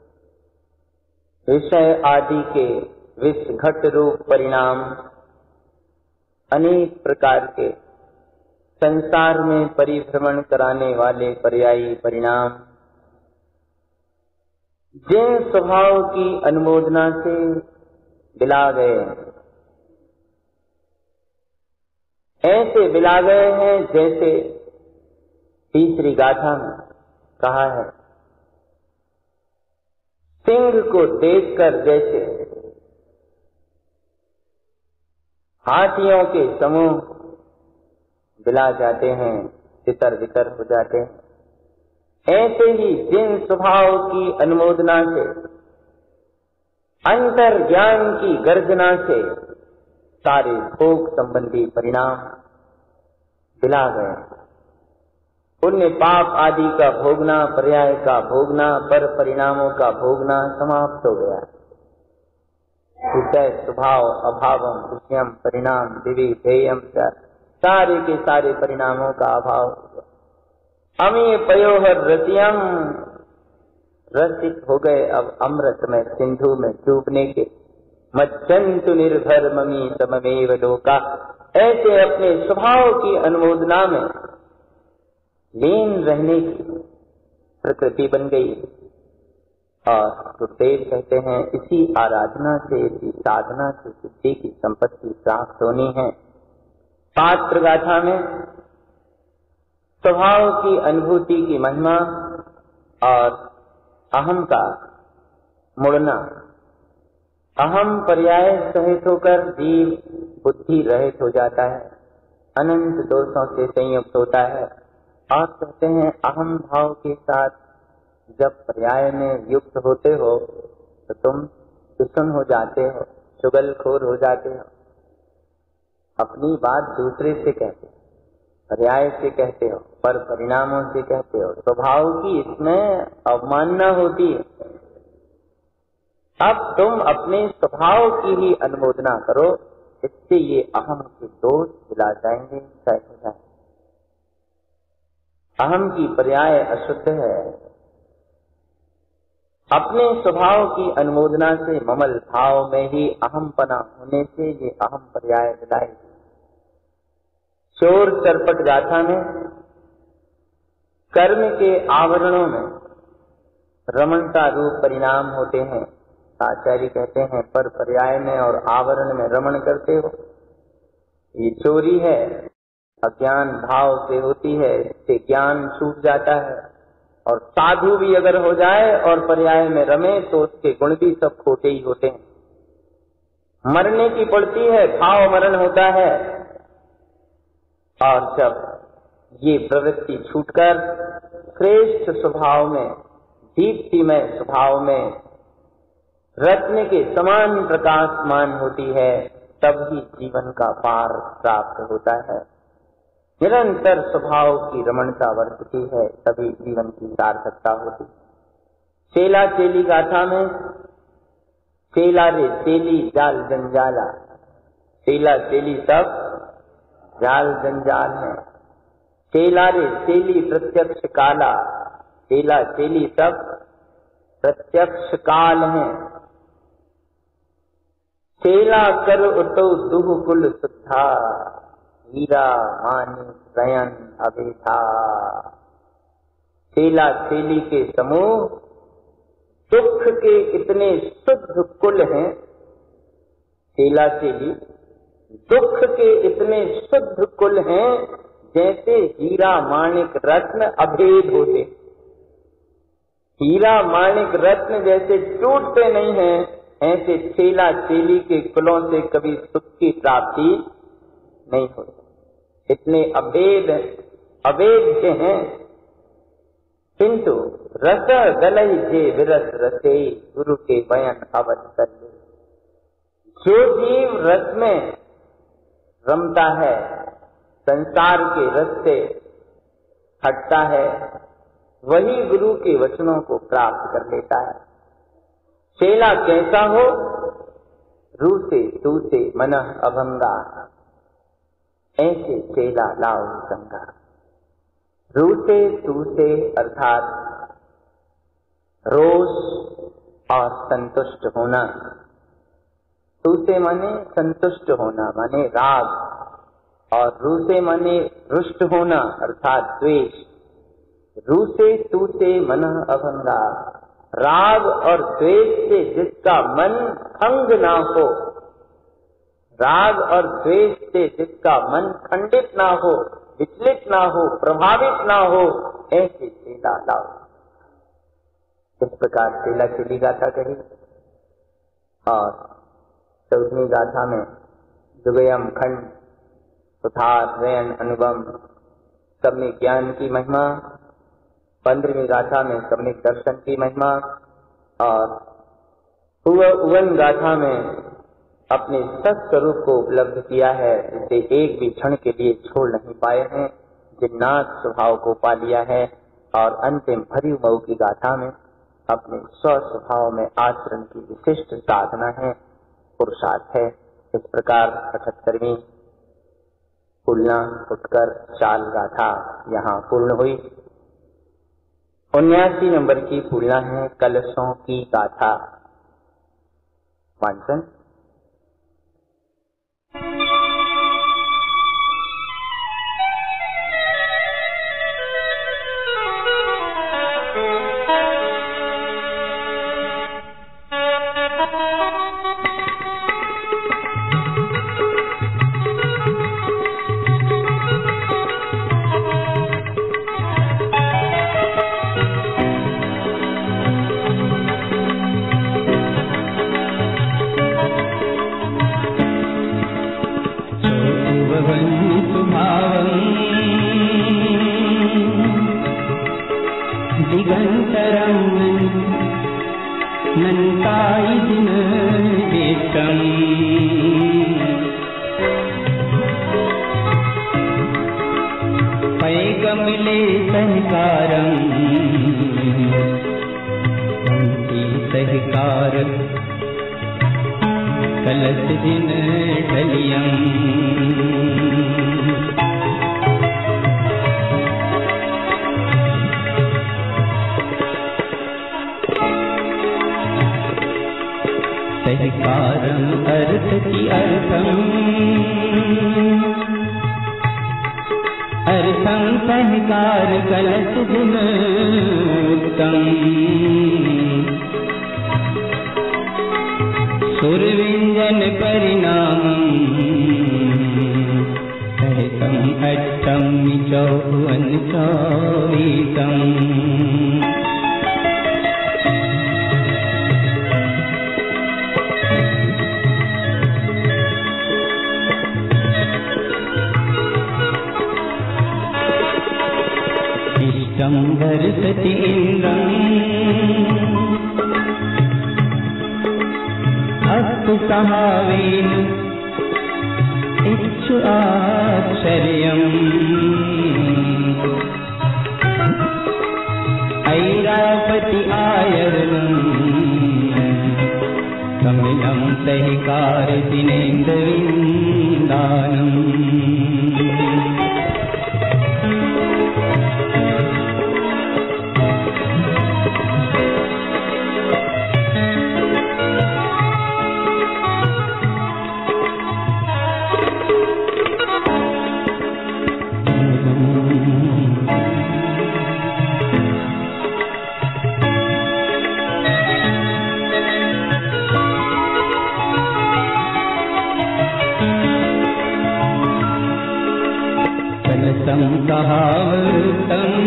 विषय आदि के विषघट रूप परिणाम अनेक प्रकार के संसार में परिभ्रमण कराने वाले पर्यायी परिणाम जिन स्वभाव की अनुमोदना से बिला गए ऐसे बिला गए हैं जैसे तीसरी गाथा में कहा है। सिंह को देखकर जैसे हाथियों के समूह बिला जाते हैं तितर बितर हो जाते हैं, ऐसे ही जिन स्वभाव की अनुमोदना से अंतर ज्ञान की गर्जना से सारे भोग संबंधी परिणाम बिला गए। पुण्य पाप आदि का भोगना, पर्याय का भोगना, पर परिणामों का भोगना समाप्त हो गया। विषय स्वभाव अभावम विषयम परिणाम दिवी ध्येयम सारे के सारे परिणामों का अभाव हो गया। अमी पयोहर रसियम, रसिक हो गए अब अमृत में सिंधु में डूबने के। मज्जंतु निर्भर ममी सममेव लोका, ऐसे अपने स्वभाव की अनुमोदना में लीन रहने की प्रकृति बन गई। और गुरुदेव कहते हैं इसी आराधना से, इसी साधना से सिद्धि की संपत्ति प्राप्त होनी है। पात्र गाथा में स्वभाव की अनुभूति की महिमा और अहम का मुड़ना, अहम पर्याय सहित होकर जीव बुद्धि रहित हो जाता है, अनंत दोषों से संयुक्त होता है। और कहते हैं अहम भाव के साथ जब पर्याय में युक्त होते हो तो तुम दुश्मन हो जाते हो, चुगलखोर हो जाते हो, अपनी बात दूसरे से कहते हो, पर्याय से कहते हो, पर परिणामों से कहते हो, स्वभाव की इसमें अवमानना होती है। अब तुम अपने स्वभाव की ही अनुमोदना करो, इससे ये अहम के दोष भुला जाएंगे, तय हो जाएंगे। अहम की पर्याय अशुद्ध है। अपने स्वभाव की अनुमोदना से, ममल भाव में ही अहमपना होने से ये अहम पर्याय दिलाएगी। चोर चरपट गाथा में कर्म के आवरणों में रमण का रूप परिणाम होते हैं। आचार्य कहते हैं पर पर्याय में और आवरण में रमण करते हो, ये चोरी है, अज्ञान भाव से होती है, इससे ज्ञान छूट जाता है। और साधु भी अगर हो जाए और पर्याय में रमे तो उसके गुण भी सब खोटे ही होते हैं। मरने की पड़ती है, भाव मरण होता है। और जब ये प्रवृत्ति छूटकर श्रेष्ठ स्वभाव में, दीप्तिमय स्वभाव में रत्न के समान प्रकाशमान होती है, तब ही जीवन का पार प्राप्त होता है। निरंतर स्वभाव की रमणता वर्तती है, तभी जीवन की सार्थकता होती। चेला चेली गाथा में चेला रे चेली जाल जंजाला, चेला चेली सब जाल जंजाल है। चेला रे चेली प्रत्यक्ष काला, चेला चेली सब प्रत्यक्ष काल है। चेला कर उतो दुह कुल सुधा, हीरा मानी रयन अभेथा। चेला चेली के समूह दुख के इतने शुद्ध कुल हैं, चेला चेली दुख के इतने शुद्ध कुल हैं जैसे हीरा माणिक रत्न अभेद होते। हीरा माणिक रत्न जैसे टूटते नहीं हैं, ऐसे चेला चेली के कुलों से कभी सुख की प्राप्ति नहीं होती। इतने अभेद अभेद्य हैं, किंतु रस गलई जे विरस रसे, गुरु के बयन अवध कर ले। जो जीव रस में रमता है, संसार के रस से हटता है, वही गुरु के वचनों को प्राप्त कर लेता है। चेला कैसा हो, रूसे तूसे मनः अभंगा, ऐसे चेला लाओ संगा। रूसे तूसे अर्थात रोष और संतुष्ट होना। तूसे माने संतुष्ट होना, माने राग, और रूसे माने रुष्ट होना अर्थात द्वेष। रूसे तूसे मनः अभंगा, राग और द्वेष से जिसका मन भंग ना हो, राग और द्वेष से जिसका मन खंडित ना हो, विचलित ना हो, प्रभावित ना हो, ऐसे चेला लाओ। इस प्रकार चेला चेली गाथा कही। और चौदहवीं गाथा में दुगयम खंड सुधार रयन अनुभव सब में ज्ञान की महिमा, पंद्रहवीं गाथा में सबने दर्शन की महिमा, और उवन गाथा में अपने सत्स्वरूप को उपलब्ध किया है, जिसे एक भी क्षण के लिए छोड़ नहीं पाए हैं, जिन्नाथ स्वभाव को पा लिया है। और अंतिम भरी मऊ की गाथा में अपने स्व स्वभाव में आचरण की विशिष्ट साधना है, पुरुषार्थ है। इस प्रकार अठहत्तरवीं फूलना उठकर चाल गाथा यहाँ पूर्ण हुई। उन्यासी नंबर की फूलना है कलशों की गाथा। वांचन।
दिगंतरं नन्तायिदिन देशं पैगमले सहकारं सहकार कलश दिन ढलियं सहकारं अर्थ की अर्थम अर्थम सहकार कलश दिन उत्तम सुरव्यंजन परिणामं सहतम अष्टम चौवन चौवीसम दर्शति इंद्रं अस्तु सहावेन इच्छु आश्चर्यम् ऐरावती आयर्नं कमिलं सहकार दिनेन्द्रविन्दानम् कहावतं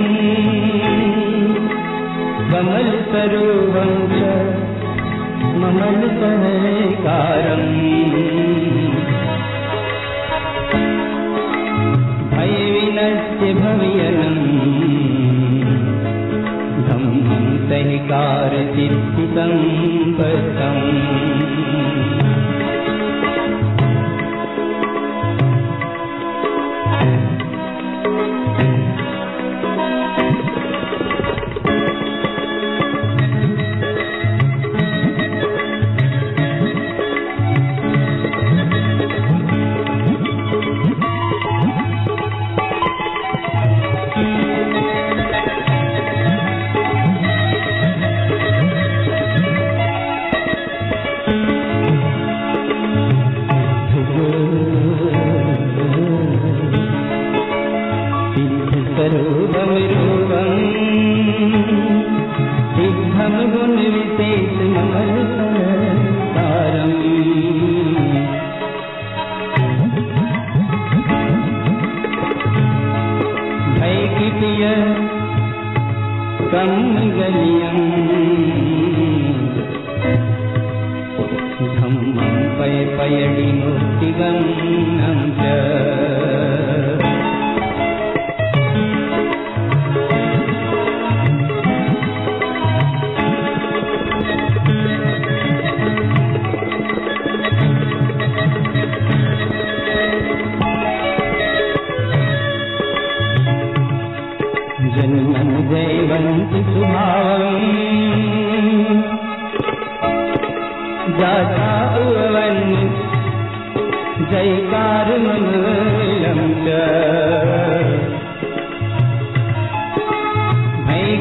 कमल स्वरूपं च ममल सहकारं भय विनश्य भवयनं धम्मं सहकार चित्ति संपत्तम्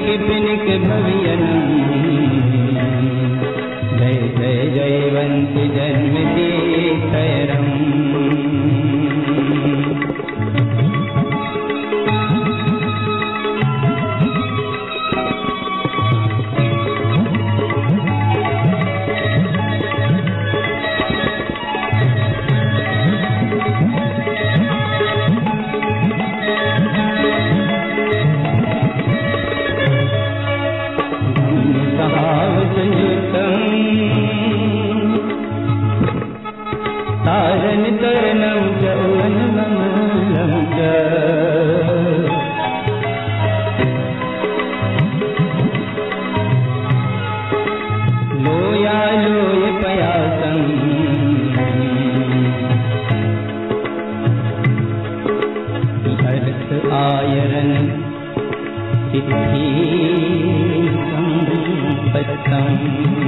पिनिक भवियनम जय जय जयवंत जन्म तीर्थयरम तारन तरनम जौवन ममलम च लोया लोय पयासम अर्थ आयरन सिद्धि संपत्तम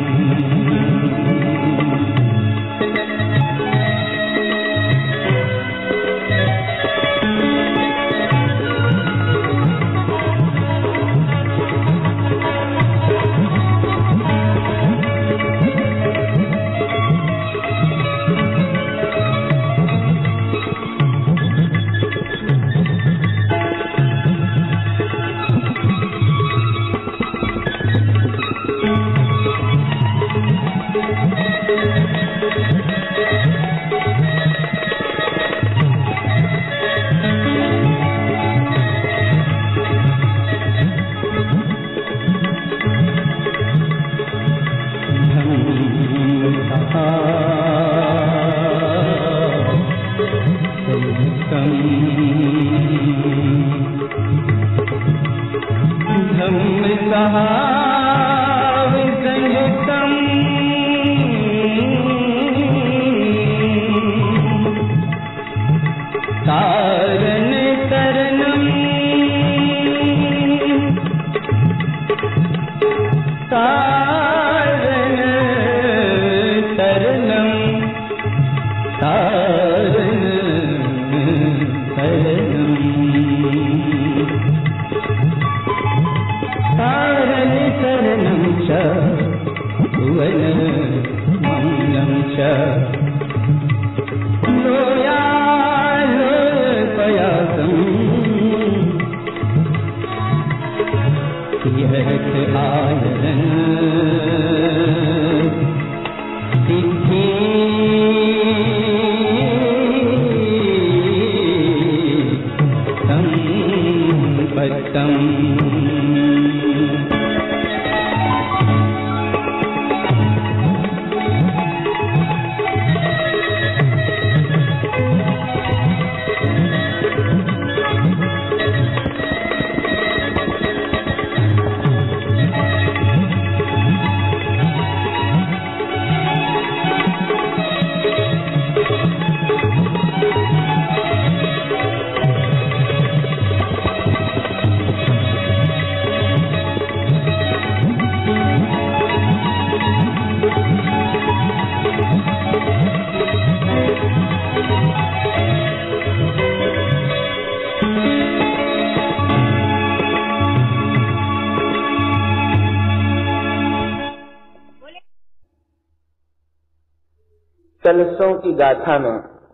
कलशों की गाथा में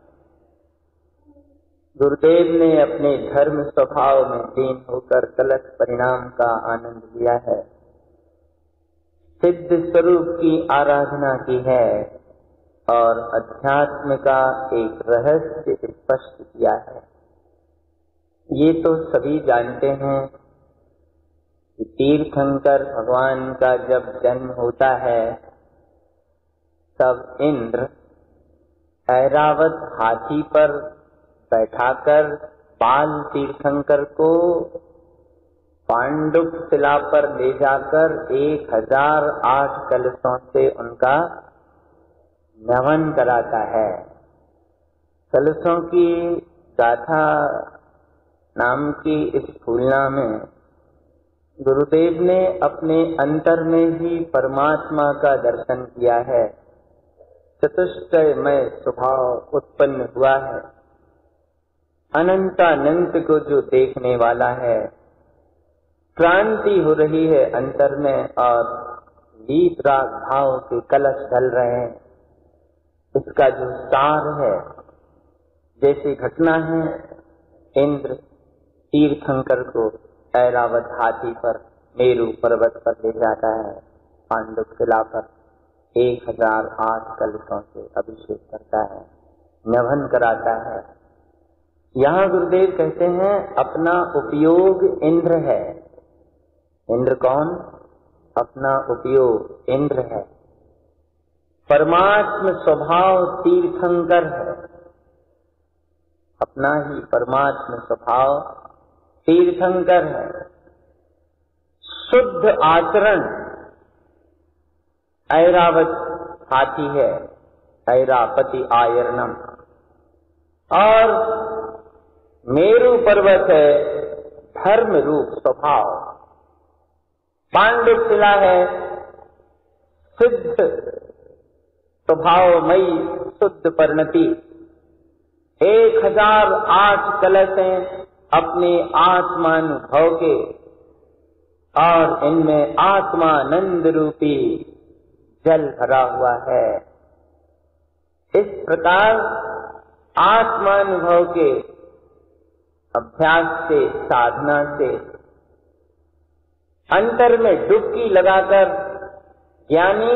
गुरुदेव ने अपने धर्म स्वभाव में लीन होकर कलश परिणाम का आनंद लिया है, सिद्ध स्वरूप की आराधना की है और अध्यात्म का एक रहस्य स्पष्ट किया है। ये तो सभी जानते हैं कि तीर्थंकर भगवान का जब जन्म होता है तब इंद्र ऐरावत हाथी पर बैठाकर बाल तीर्थंकर को पांडुप शिला पर ले जाकर एक हजार आठ कलशों से उनका नमन कराता है। कलशों की गाथा नाम की इस फूलना में गुरुदेव ने अपने अंतर में ही परमात्मा का दर्शन किया है। चतुष्टयमय स्वभाव उत्पन्न हुआ है। अनंतानंत को जो देखने वाला है, क्रांति हो रही है अंतर में और वीत राग भाव के कलश ढल रहे हैं। इसका जो सार है, जैसी घटना है, इंद्र तीर्थंकर को ऐरावत हाथी पर मेरु पर्वत पर ले जाता है, पांडुप किला पर एक हजार आठ कलशों से अभिषेक करता है, नभन कराता है। यहाँ गुरुदेव कहते हैं अपना उपयोग इंद्र है। इंद्र कौन? अपना उपयोग इंद्र है। परमात्म स्वभाव तीर्थंकर है, अपना ही परमात्म स्वभाव तीर्थंकर है। शुद्ध आचरण ऐरावत हाथी है, ऐरापति आयरनम। और मेरु पर्वत है धर्म रूप स्वभाव। पांडुप शिला है सिद्ध स्वभावमयी शुद्ध परिणति। एक हजार आठ कलशें अपने आत्मानुभव के और इनमें आत्मानंद रूपी जल भरा हुआ है। इस प्रकार आत्मानुभव के अभ्यास से, साधना से, अंतर में डुबकी लगाकर ज्ञानी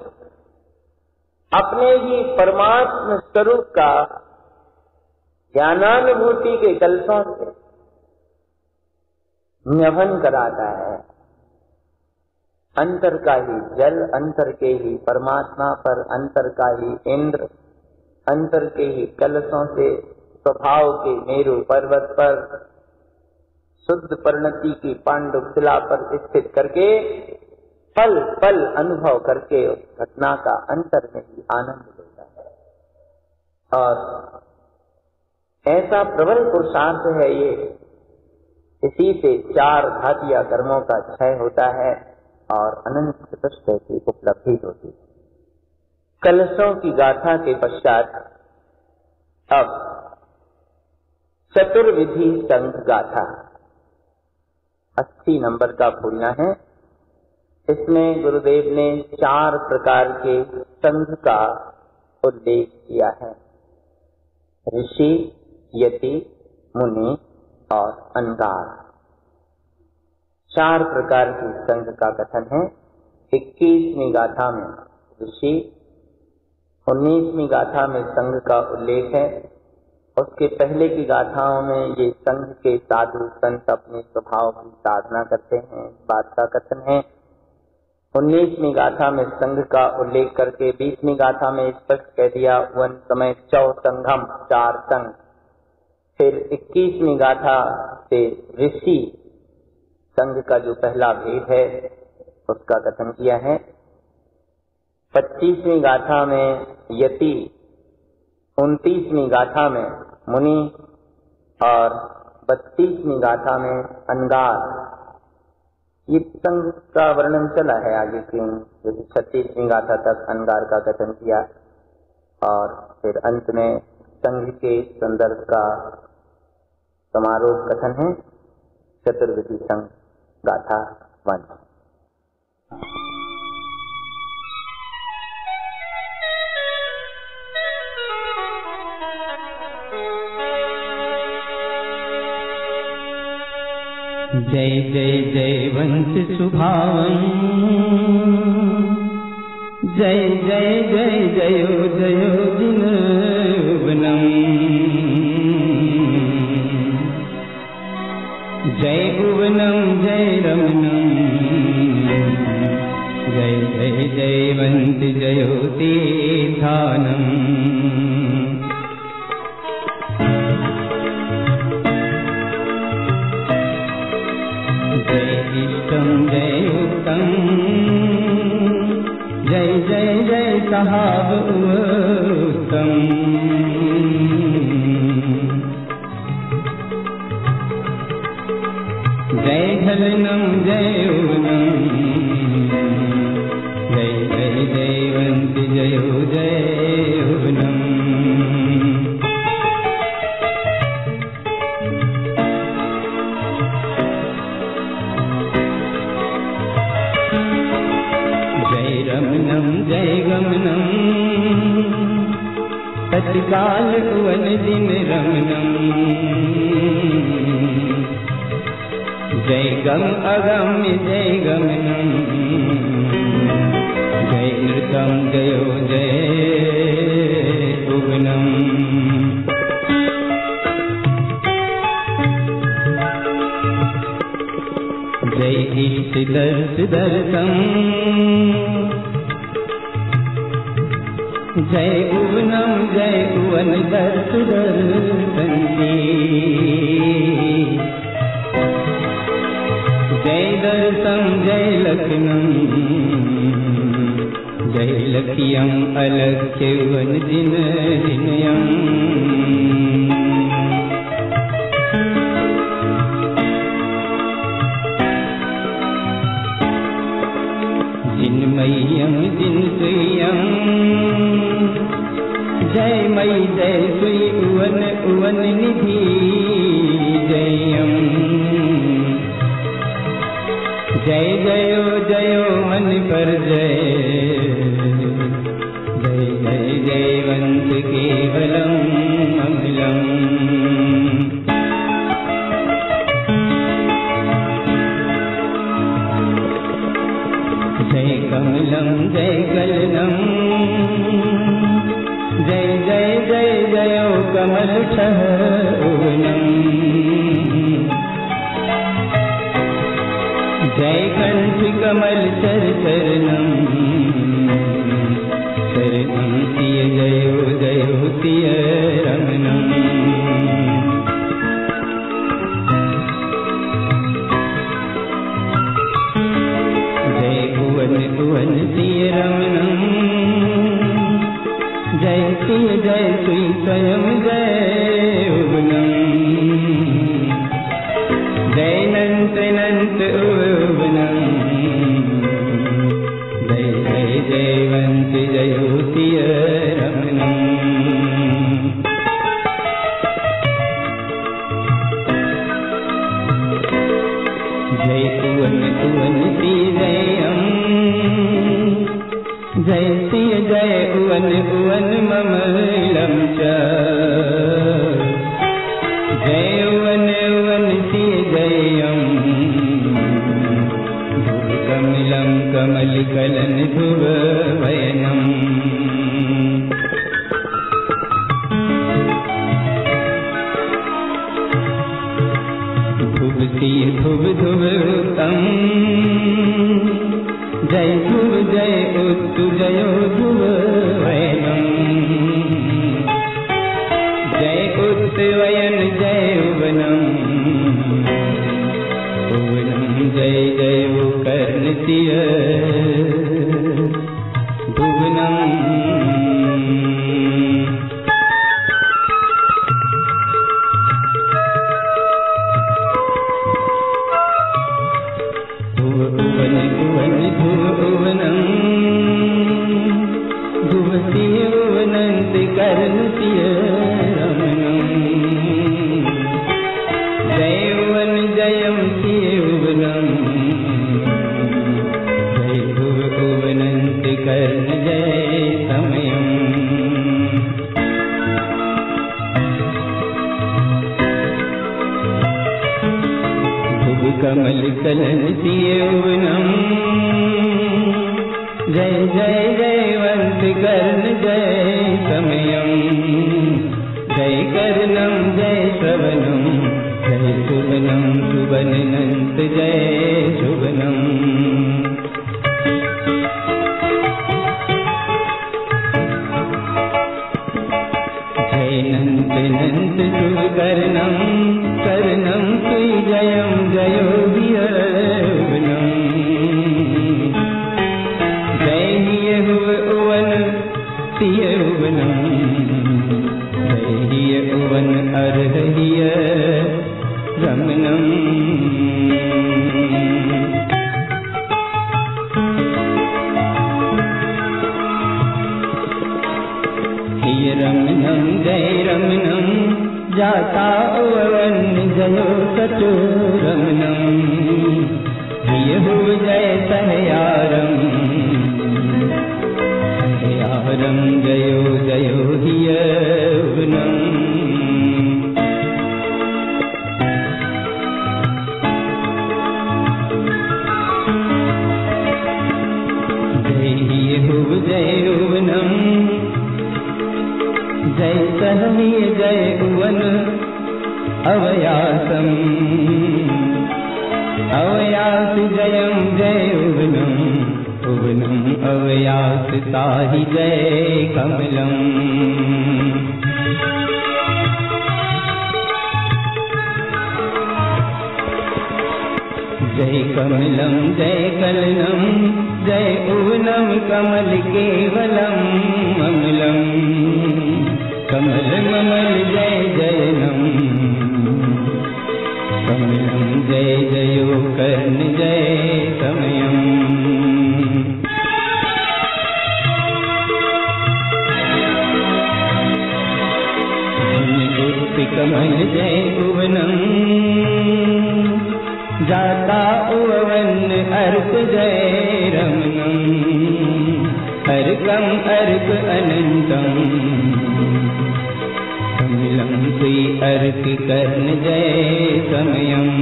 अपने ही परमात्म स्वरूप का ज्ञानानुभूति के कलशों से न्यभन कराता है। अंतर का ही जल, अंतर के ही परमात्मा पर, अंतर का ही इंद्र, अंतर के ही कलशों से स्वभाव के मेरु पर्वत पर शुद्ध परिणति की पांडुप शिला पर स्थित करके पल पल अनुभव करके उस घटना का अंतर में ही आनंद लेता है। और ऐसा प्रबल पुरुषार्थ है ये। इसी से चार घातिया कर्मों का क्षय होता है और अनंत चतुष्टय की उपलब्धि होती है। कलशों की गाथा के पश्चात अब चतुर्विधि संघ गाथा अस्सी नंबर का बोलना है। इसमें गुरुदेव ने चार प्रकार के संघ का उल्लेख किया है, ऋषि, यति, मुनि और अंगार। चार प्रकार की संघ का कथन है। इक्कीसवीं गाथा में ऋषि, उन्नीसवीं गाथा में संघ का उल्लेख है। उसके पहले की गाथाओं में ये संघ के साधु संत अपने स्वभाव की साधना करते हैं, बात का कथन है। उन्नीसवीं गाथा में संघ का उल्लेख करके बीसवीं गाथा में स्पष्ट कह दिया वन समय चौ संघम, चार संघ। फिर इक्कीसवीं गाथा से ऋषि संघ का जो पहला भेद है उसका कथन किया है। पच्चीसवीं गाथा में यति, उनतीसवीं गाथा में मुनि और बत्तीसवीं गाथा में अंगार। ये संघ का वर्णन चला है आगे की। छत्तीसवीं गाथा तक अंगार का कथन किया और फिर अंत में संघ के संदर्भ का समारोह कथन है चतुर्विधि संघ गाथा वन।
जय जय जयवंत सुभावन, जय जय जय जयो जयो जिनवनम, जय भुवनम जय रमणम, जय जय जयवंत जयो तीर्थानम। जय इष्टम जय उत्तम, जय जय जय सहाब उत्तम, जय ढलनम जय उवनम, जय जय जयवंत जयो जय उवनम। काल उवन दिन रमणम। जय गम अगम जय गमनम, जय नृतम जयो जय भुवनम। जय इष्ट दर्श दर्शम, जय उवनम जय उवन दर्श दर्शन की। जय दर्शम जय लखनम, जय लखियम अलख्य वन दिन दिनयम। जिनमय्यम जिन सुयम, जय मई जय सुई उवन उवन निधि जयम। जय जयो जयो मन पर जय, जय जय जयवंत केवलम अमलम। जय कमलम जय कलनम, जय जय जय जयो कमल ठहरनम। जय कंठ कमल चर चरणम, चरणम सिय जयो जयो सिय रमणम। जय भुवन भुवन सिय रमणम, जय सिय जय सुई स्वयं जय उवनम। जय नंत नंत उवनम, जय जय जयवंत जयो सिय रमणम। जय उवन उवन सिय जयम, जय सिय जय उवन उवन ममलम च। जय उवन उवन सिय जयम, ध्रुव कमलम कमल कलन ध्रुव वयनम। ध्रुव सिय ध्रुव ध्रुव उत्तम, जय ध्रुव जय उत्तु जयो ध्रुव वयनम। जय उत्तवयन जय उवनम, उवनम जय जय कर्ण सिय भुवनम। उवन उवन ध्रुव उवनम, ध्रुव सिय उवनंत कर्ण सिय रमणम। जय उवन जयम सिय उवनम, जय ध्रुव उवनंत कर्ण जय समयम। ध्रुव कमल कलन सिय उवनम, जय जय जयवंत कर्ण जय समयम। जय कर्णम जय श्रवणम, जय सुवनम सुवनंत जय सुवनम। जय नंत नंत सुकर्णम, कर्णम सुई जयम जयो हियवनम। जय हिय हुव उवन सिय उवनम, जय हिय उवन अर्ह हिय रमणम। हिय रमणम जय रमणम, जाता उवन जयो सचो रमणम। हिय हुव जय सहयारम, सहयारम जयो जयो हिय अवयासम् अवयास जयं जय उवनम् उवनम् अवयास ताहि जय कमलम्। जय कमलम् जय कलनम् जय उवनम् कमल केवलम् अमलम् कमल ममल जय जयनम् कमलम् जय जयो कर्ण जय समयम्। कमल जय उवनम् जाता उवन अर्क जय रमणम् अर्कम् अर्क अनन्तम् कमलम् श्री अर्क कर्ण जय समयम्।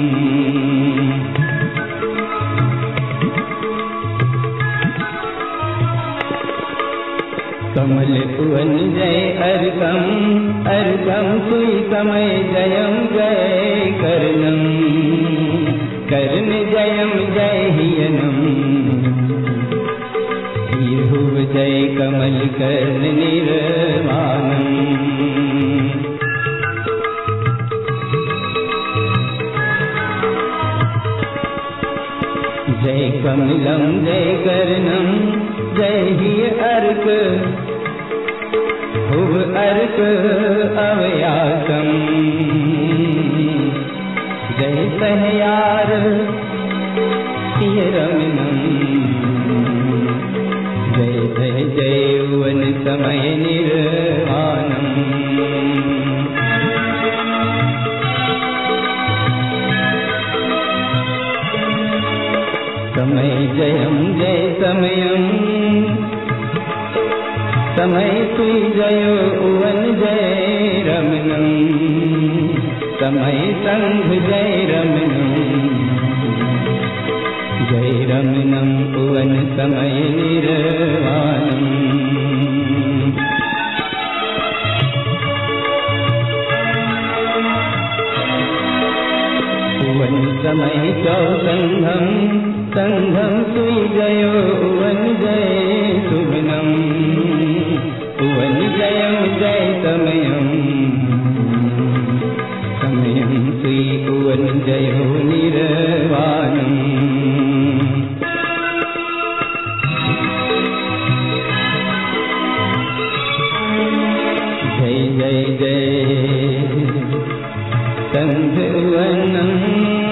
कमल उवन जय अर्कम् अर्कम् सुई समय जयं जय कर्णम् कर्ण जयं जय हियनम् ईहुव जय कमल कर्ण निर्वाणम्। जय कमलम् जय कर्णम् जय हिय अर्क हुव अर्क अवयासम् जय सहयार सिय रमणम् जय जय जय उवन समय निर्वाणम्। समय जयं जय समयम् समय सुई जयो उवन जय रमणम् समय संघ जय रमणम् जय रमणम् उवन समय निर्वाणम्। उवन समय चौसंघम् संघम् सुई जयो उवन जय सुभनम् उवन जयं जय समयम् समयं सुई उवन जयो निर्वाणम्। जय जय जय संघ उवनम्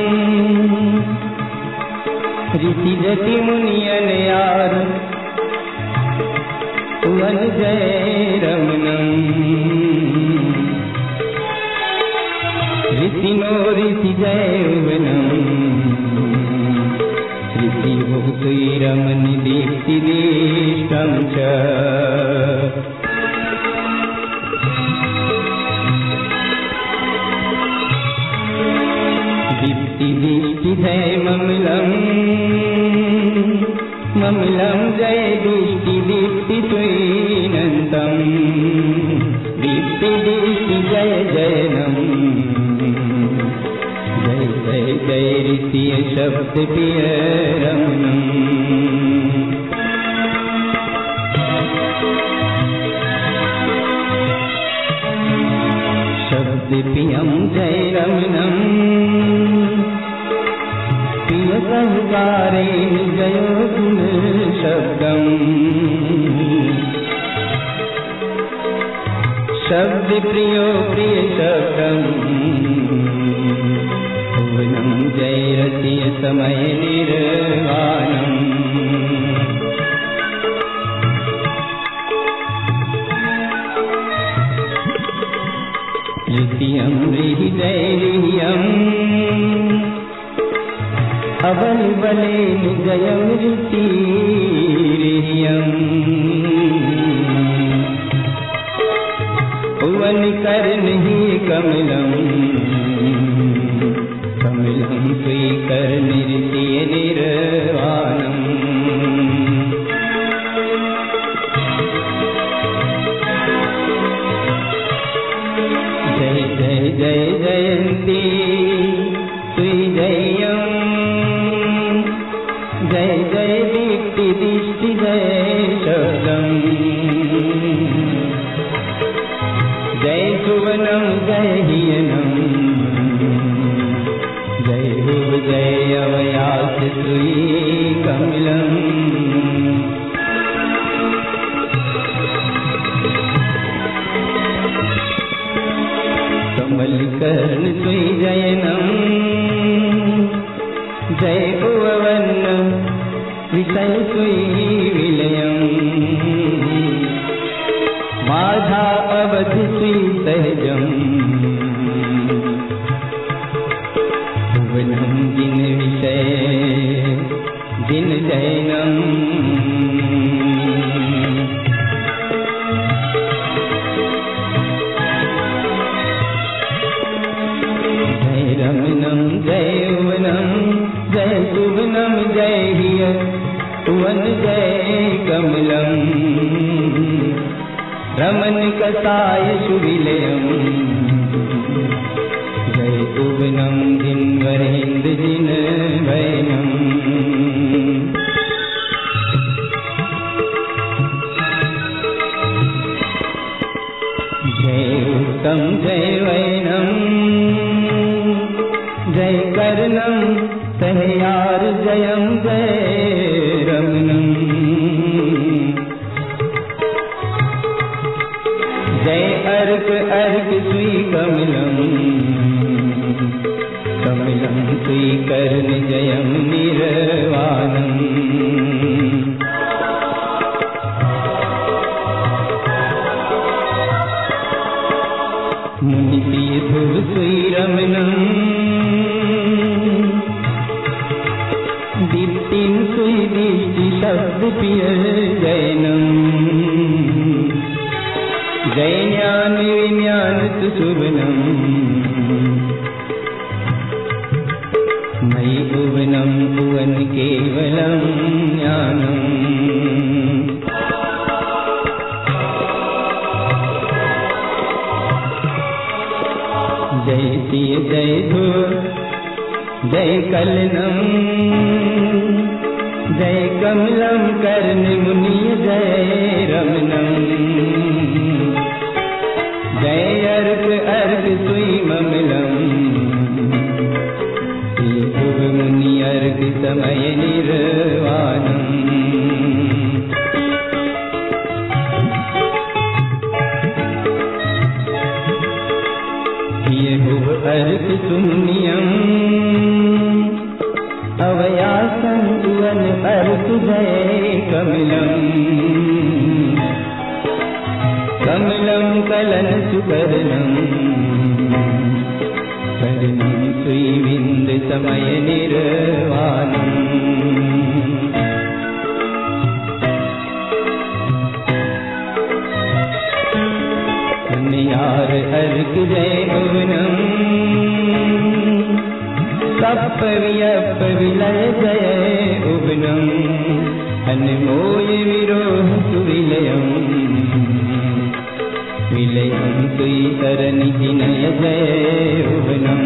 ऋषि जति मुनियन यार उवन जय रमणम् ऋषि नो ऋषि जय उवनम् ऋषि हो श्री रमण दीप्ति दीष्टम् च। दीप्ति दीप्ति जय ममलम् ममलम् जय दीप्ति दीप्ति त्वयिनन्तम् दीप्ति दीप्ति जय जयनम् जय जय जय ऋषिय शब्द प्रिय रमणम्। शब्द प्रियं जय रमणम् प्रिय सहकारे जयो गुण शब्दम् शब्द प्रियो प्रिय शब्दम् उवनम् जय रसिय समय निर्वाणम्। ऋषियं ऋहि जय ऋह्यम् अबल बले जयं ऋषि ऋह्यम् उवन कर्ण ही कमलम् कमलम् स्वीकर्ण ऋषि निर्वाणम्। जय जय जय जयन्ती जय जय दीप्ति दृष्टि जय शब्दम, जय सुवनम जय हियनम, जय हो जय अवयास श्री कमलम। कमल कर्ण सुई जयनम, जय भुवन विषय सुई विलयम, माधा अवध सुई सहजम, भुवनम जिन विषय जिन जयनम। जय रमनम जय उवनम, जय सुवनम जय हिय उवन जय कमलम, रमन कसाय सुविलयम, जय उवनम जिन वरेंद्र जिन वैनम। जय उत्तम जय वैनम, जय कर्णम सहयार जयम जय रमनम, जय अर्क अर्क सुई कमलम, कमलम सुई कर्ण जयम निर्वाणम। मुनि ध्रुव सुई रमनम, दीप्तिं सुई दृष्टि शब्द प्रिय जयनम, जय ज्ञान विज्ञान सुवनम, मयि भुवनम भुवन केवलम ज्ञानम। जय सिय जय ध्रुव जय कलनम, जय कमलम कर्ण मुनि जय रमनम, जय अर्क अर्क सुई ममलम, श्री भुव मुनि अर्क समय निर्वाणम। ये भुव अर्क शून्यम, अवयासं उवन अर्क जय कमलम, कमलम कलन सुकर्णम, कर्णम सुई विंद समय निर्वाणम। यार अर्क जय भुवनम, कप वियप विलय जय भुवनम, अनमोल विरोह सुविलयम, विलयम सुई तरन जिनय जय भुवनम।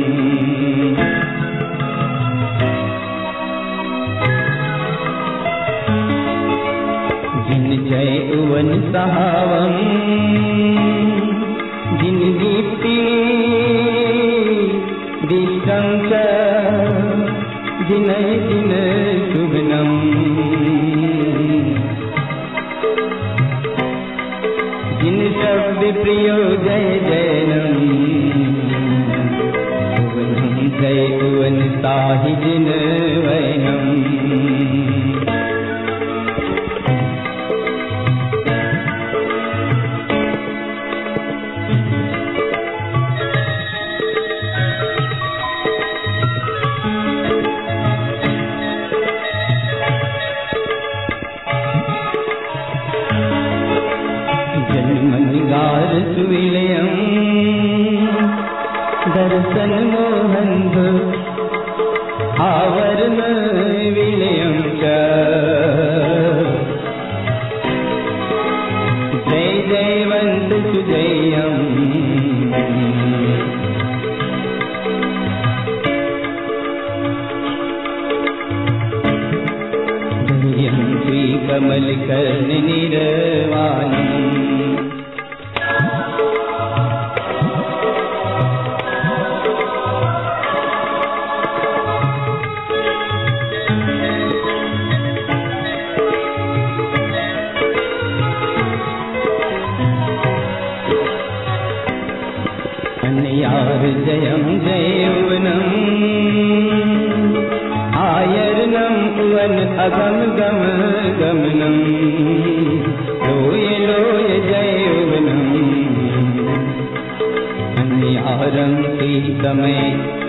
जिन जय उवन सहावम, जिन दीप्ति दिशं च जिनय जिन सुवनम, जिन शब्द प्रियो जय जयनम, भुवनम जय भुवन ताहि जिन वैनम। जन्मनिगार सुविलयम, दर्शन मोहन आवर कमलकर्ण निर्वाणम् जयं जयवनम् आयर्नम् उवन अगम गम गमनम् लोय लोय जयवनम् अन्यारं समय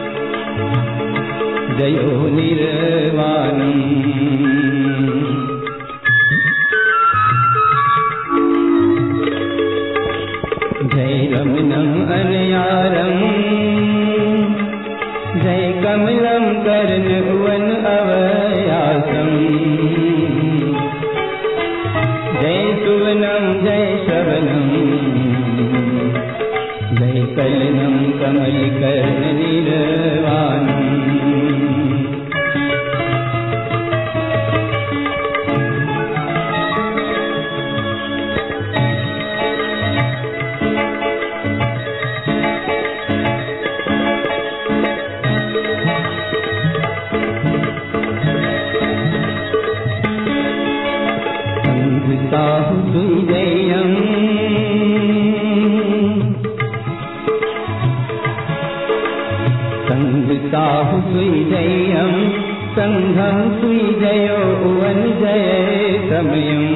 जयो निर्वाणम् जय रमणम् अनयारम् जय कमलं कर्ण भुवन अवयासम् जय सुवनं जय श्रवणम् जय कलनं कमल कर्ण निर्वाणम् सुजयम् संगताहु सुजयम् संघं सुजयो उवन जय समयम्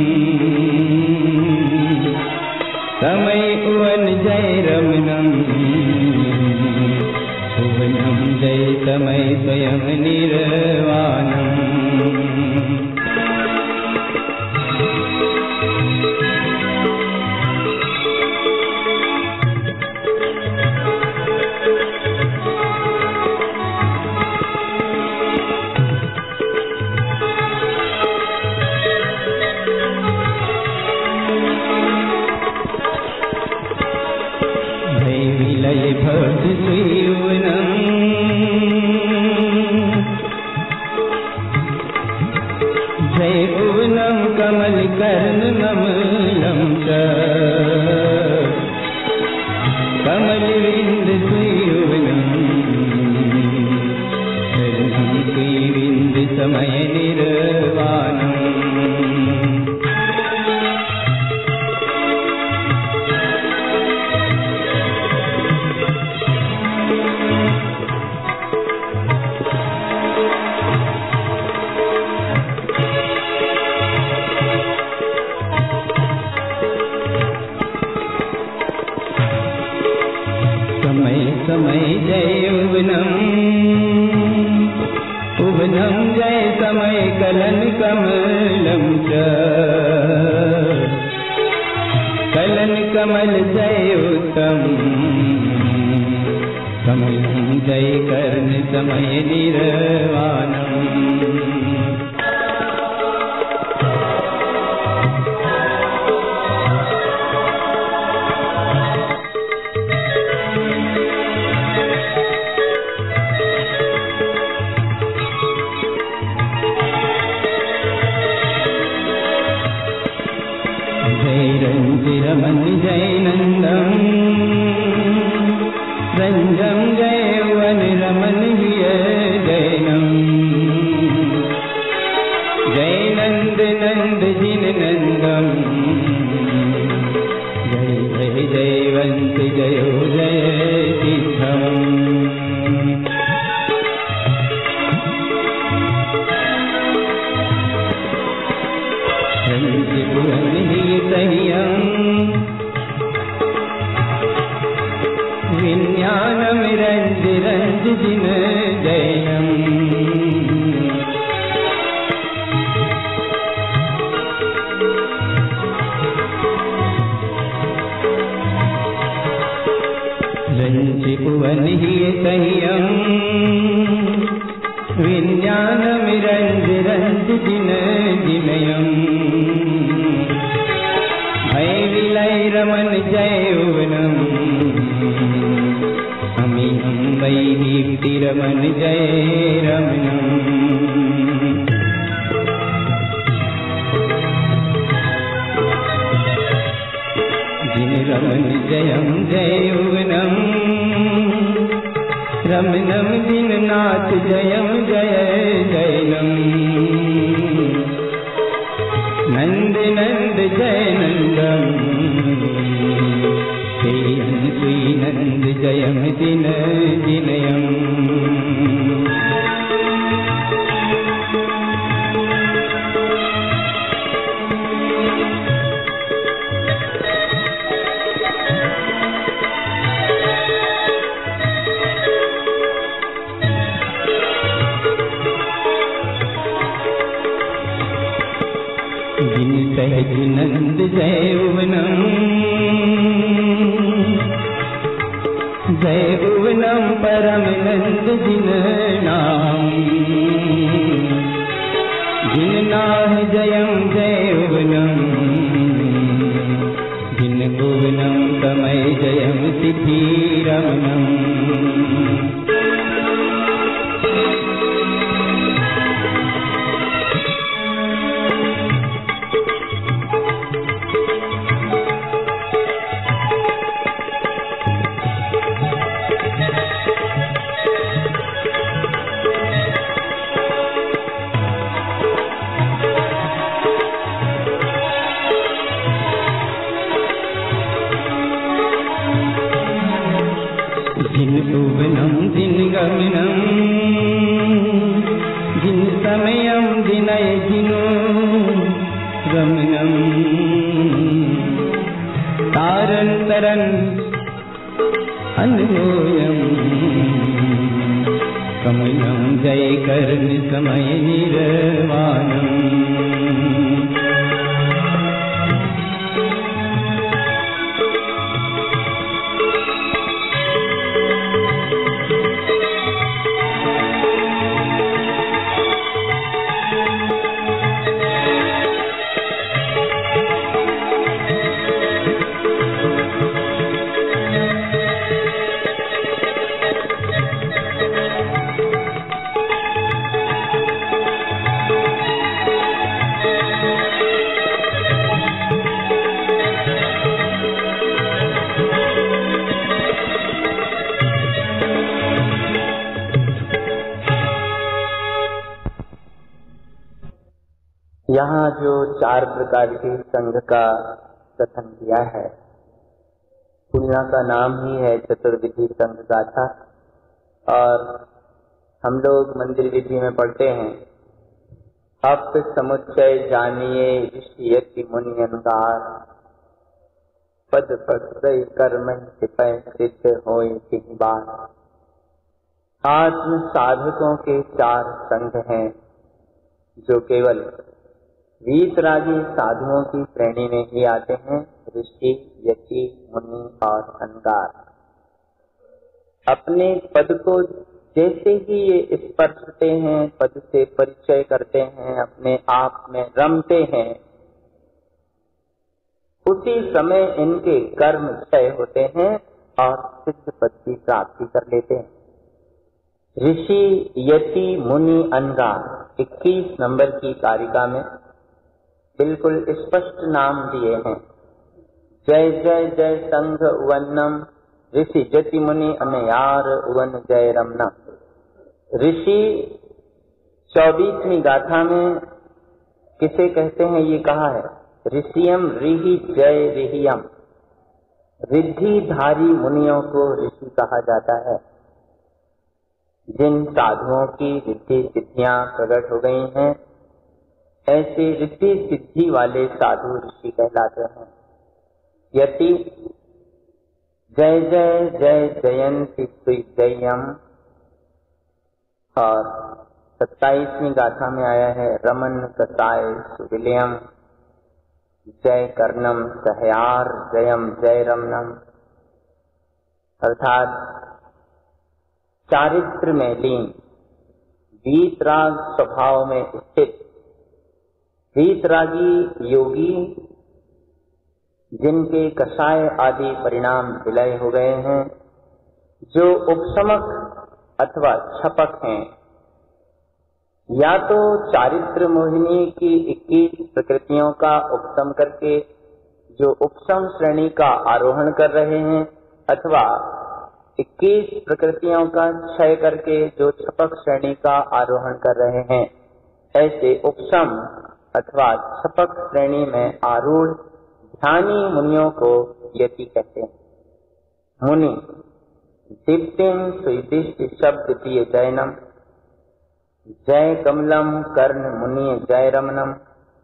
समय उवन जय रमणम् उवनं जय समय स्वयं निर्वाणम् भक्त सुयवनम् जय उवनं कमल कर्ण नमलं च कमल विंद सुयवनम् शरणं विंद समय निर्वाणम् समय जय उवनम् उवनं जय समय कलन कमलं च कलन कमल जय उत्तम कमलं जय कर्ण समय निर्वाणम् रमन जय नंदम रंजम जय वन रमन हिय जयनम जय नंद नंद जिन नंदम जय जय जयवंत जयो जय सिद्धम विज्ञानम रंज रंज जिन जयनम रंज भुवन ही सह्यम विज्ञानम रंज रंज जिन जिनयम भय विलय रमन जय उवनम् अमीयं वै दीप्ति रमन जय रमणम् नंद जय नंदम, हे अनसुई नंद जयम दिन जिनयम। सहज नंद जय उवनम, जय उवनम परम नंद जिन नाम, जिन नाह जयम जय उवनम, जिन उवनम समय जयम सिद्धि रमणम। जिन उवनम जिन गमनम, जिन समयम जिनय जिनो रमणम, तारन तरन अन्वयम, कमलम जय कर्ण समय निर्वाणम।
यहाँ जो चार प्रकार के संघ का कथन किया है, पुण्य का नाम ही है चतुर्विधि संघ गाथा। और हम लोग मंदिर विधि में पढ़ते हैं, अप समुच्चय जानिए ऋषि यति मुनि अनुसार, पद प्रत्यय कर्म सिपय सिद्ध होय तिहि बार। आत्म साधकों के चार संघ हैं जो केवल वीतरागी साधुओं की श्रेणी में ही आते हैं, ऋषि यति मुनि और अहंकार। अपने पद को जैसे ही ये स्पर्शते हैं, पद से परिचय करते हैं, अपने आप में रमते हैं, उसी समय इनके कर्म क्षय होते हैं और सिद्ध पद की प्राप्ति कर लेते हैं। ऋषि यति मुनि अहंकार इक्कीस नंबर की कारिका में बिल्कुल स्पष्ट नाम दिए हैं। जय जय जय संघ उवन्नम, ऋषि यति मुनि अनयार उवन जय रमना। ऋषि चौबीसवीं गाथा में किसे कहते हैं ये कहा है, ऋषियम रिहि जय रिहियम। रिद्धिधारी मुनियों को ऋषि कहा जाता है। जिन साधुओं की रिद्धि सिद्धियां प्रकट हो गई हैं, ऐसे रिद्धि सिद्धि वाले साधु ऋषि कहलाते हैं। यति जय जय जय जयंती जयम। और सत्ताईसवीं गाथा में आया है रमन कसाय सुविलियम, जय कर्णम सहयार जयम जय रमनम। अर्थात चारित्र में लीन, वीतराग स्वभाव में स्थित वीतरागी योगी, जिनके कषाय आदि परिणाम विलय हो गए हैं, जो उपशमक अथवा छपक हैं, या तो चारित्र मोहिनी की इक्कीस प्रकृतियों का उपशम करके जो उपशम श्रेणी का आरोहण कर रहे हैं, अथवा इक्कीस प्रकृतियों का क्षय करके जो छपक श्रेणी का आरोहण कर रहे हैं। ऐसे उपशम अथवा छपक श्रेणी में आरूढ़ ध्यानी मुनियों को यति कहते हैं। मुनि दीप्तिम सुदिष्ट शब्द दिए जैनम, जय कमलम कर्ण मुनि जय रमनम,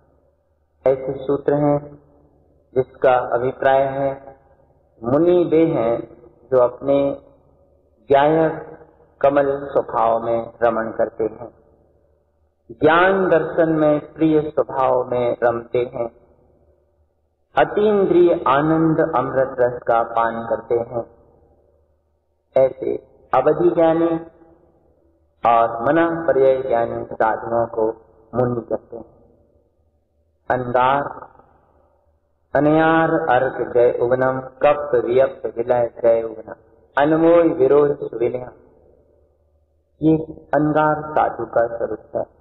ऐसे सूत्र हैं जिसका अभिप्राय है मुनि वे हैं जो अपने गायक कमल स्वभाव में रमण करते हैं, ज्ञान दर्शन में प्रिय स्वभाव में रमते हैं, अतीन्द्रिय आनंद अमृत रस का पान करते हैं। ऐसे अवधि ज्ञानी और मना पर्याय ज्ञानी साधुओं को मुनि कहते हैं। अंगार अनयार अर्क जय उगनम, कप वियप विलय जय उगनम, अनमोल विरोध सुविलय, ये अंगार साधु का स्वरूप है,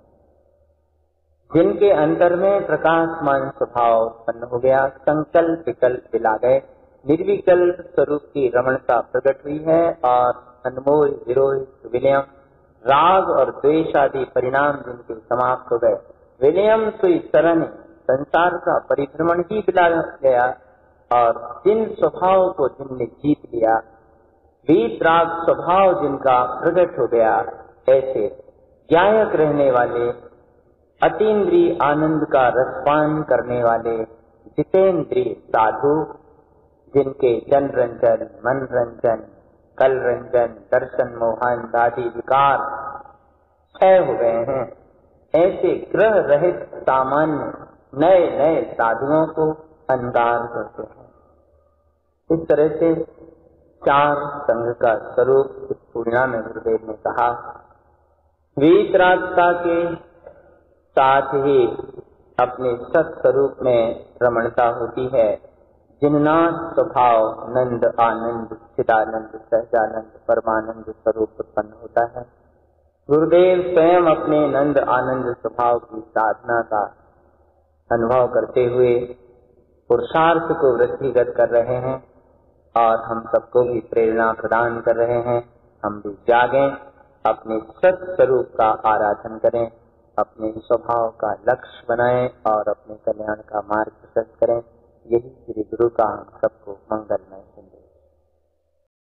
जिनके अंतर में प्रकाशमान स्वभाव उत्पन्न हो गया, संकल्प विकल्प दिला गए, निर्विकल्प स्वरूप की रमणता प्रकट हुई है और अनमोल विरोध विलयम, राग और द्वेष आदि परिणाम जिनके समाप्त हो गए, विलयम सुई शरण, संसार का परिभ्रमण ही दिला गया और जिन स्वभाव को जिनने जीत लिया, वीतराग स्वभाव जिनका प्रकट हो गया, ऐसे ज्ञायक रहने वाले, अतीन्द्रिय आनंद का रसपान करने वाले जितेंद्रिय साधु, जिनके जन रंजन, मन रंजन, कल रंजन, दर्शन मोहन आदि विकार क्षय हो गए हैं, ऐसे ग्रह रहित सामान्य नए नए साधुओं को अंगार कहते हैं। इस तरह से चार संघ का स्वरूप इस पूर्णिमा में गुरुदेव ने कहा। वीतरागता के साथ ही अपने सत्स्वरूप में रमणता होती है, जिननाथ स्वभाव नंद आनंद चिदानंद सहजानंद परमानंद स्वरूप उत्पन्न होता है। गुरुदेव स्वयं अपने नंद आनंद स्वभाव की साधना का अनुभव करते हुए पुरुषार्थ को वृद्धिगत कर रहे हैं और हम सबको भी प्रेरणा प्रदान कर रहे हैं। हम भी जागें, अपने सत्स्वरूप का आराधन करें, अपने स्वभाव का लक्ष्य बनाएं और अपने कल्याण का मार्ग प्रशस्त करें। यही श्री गुरु का हम सबको मंगल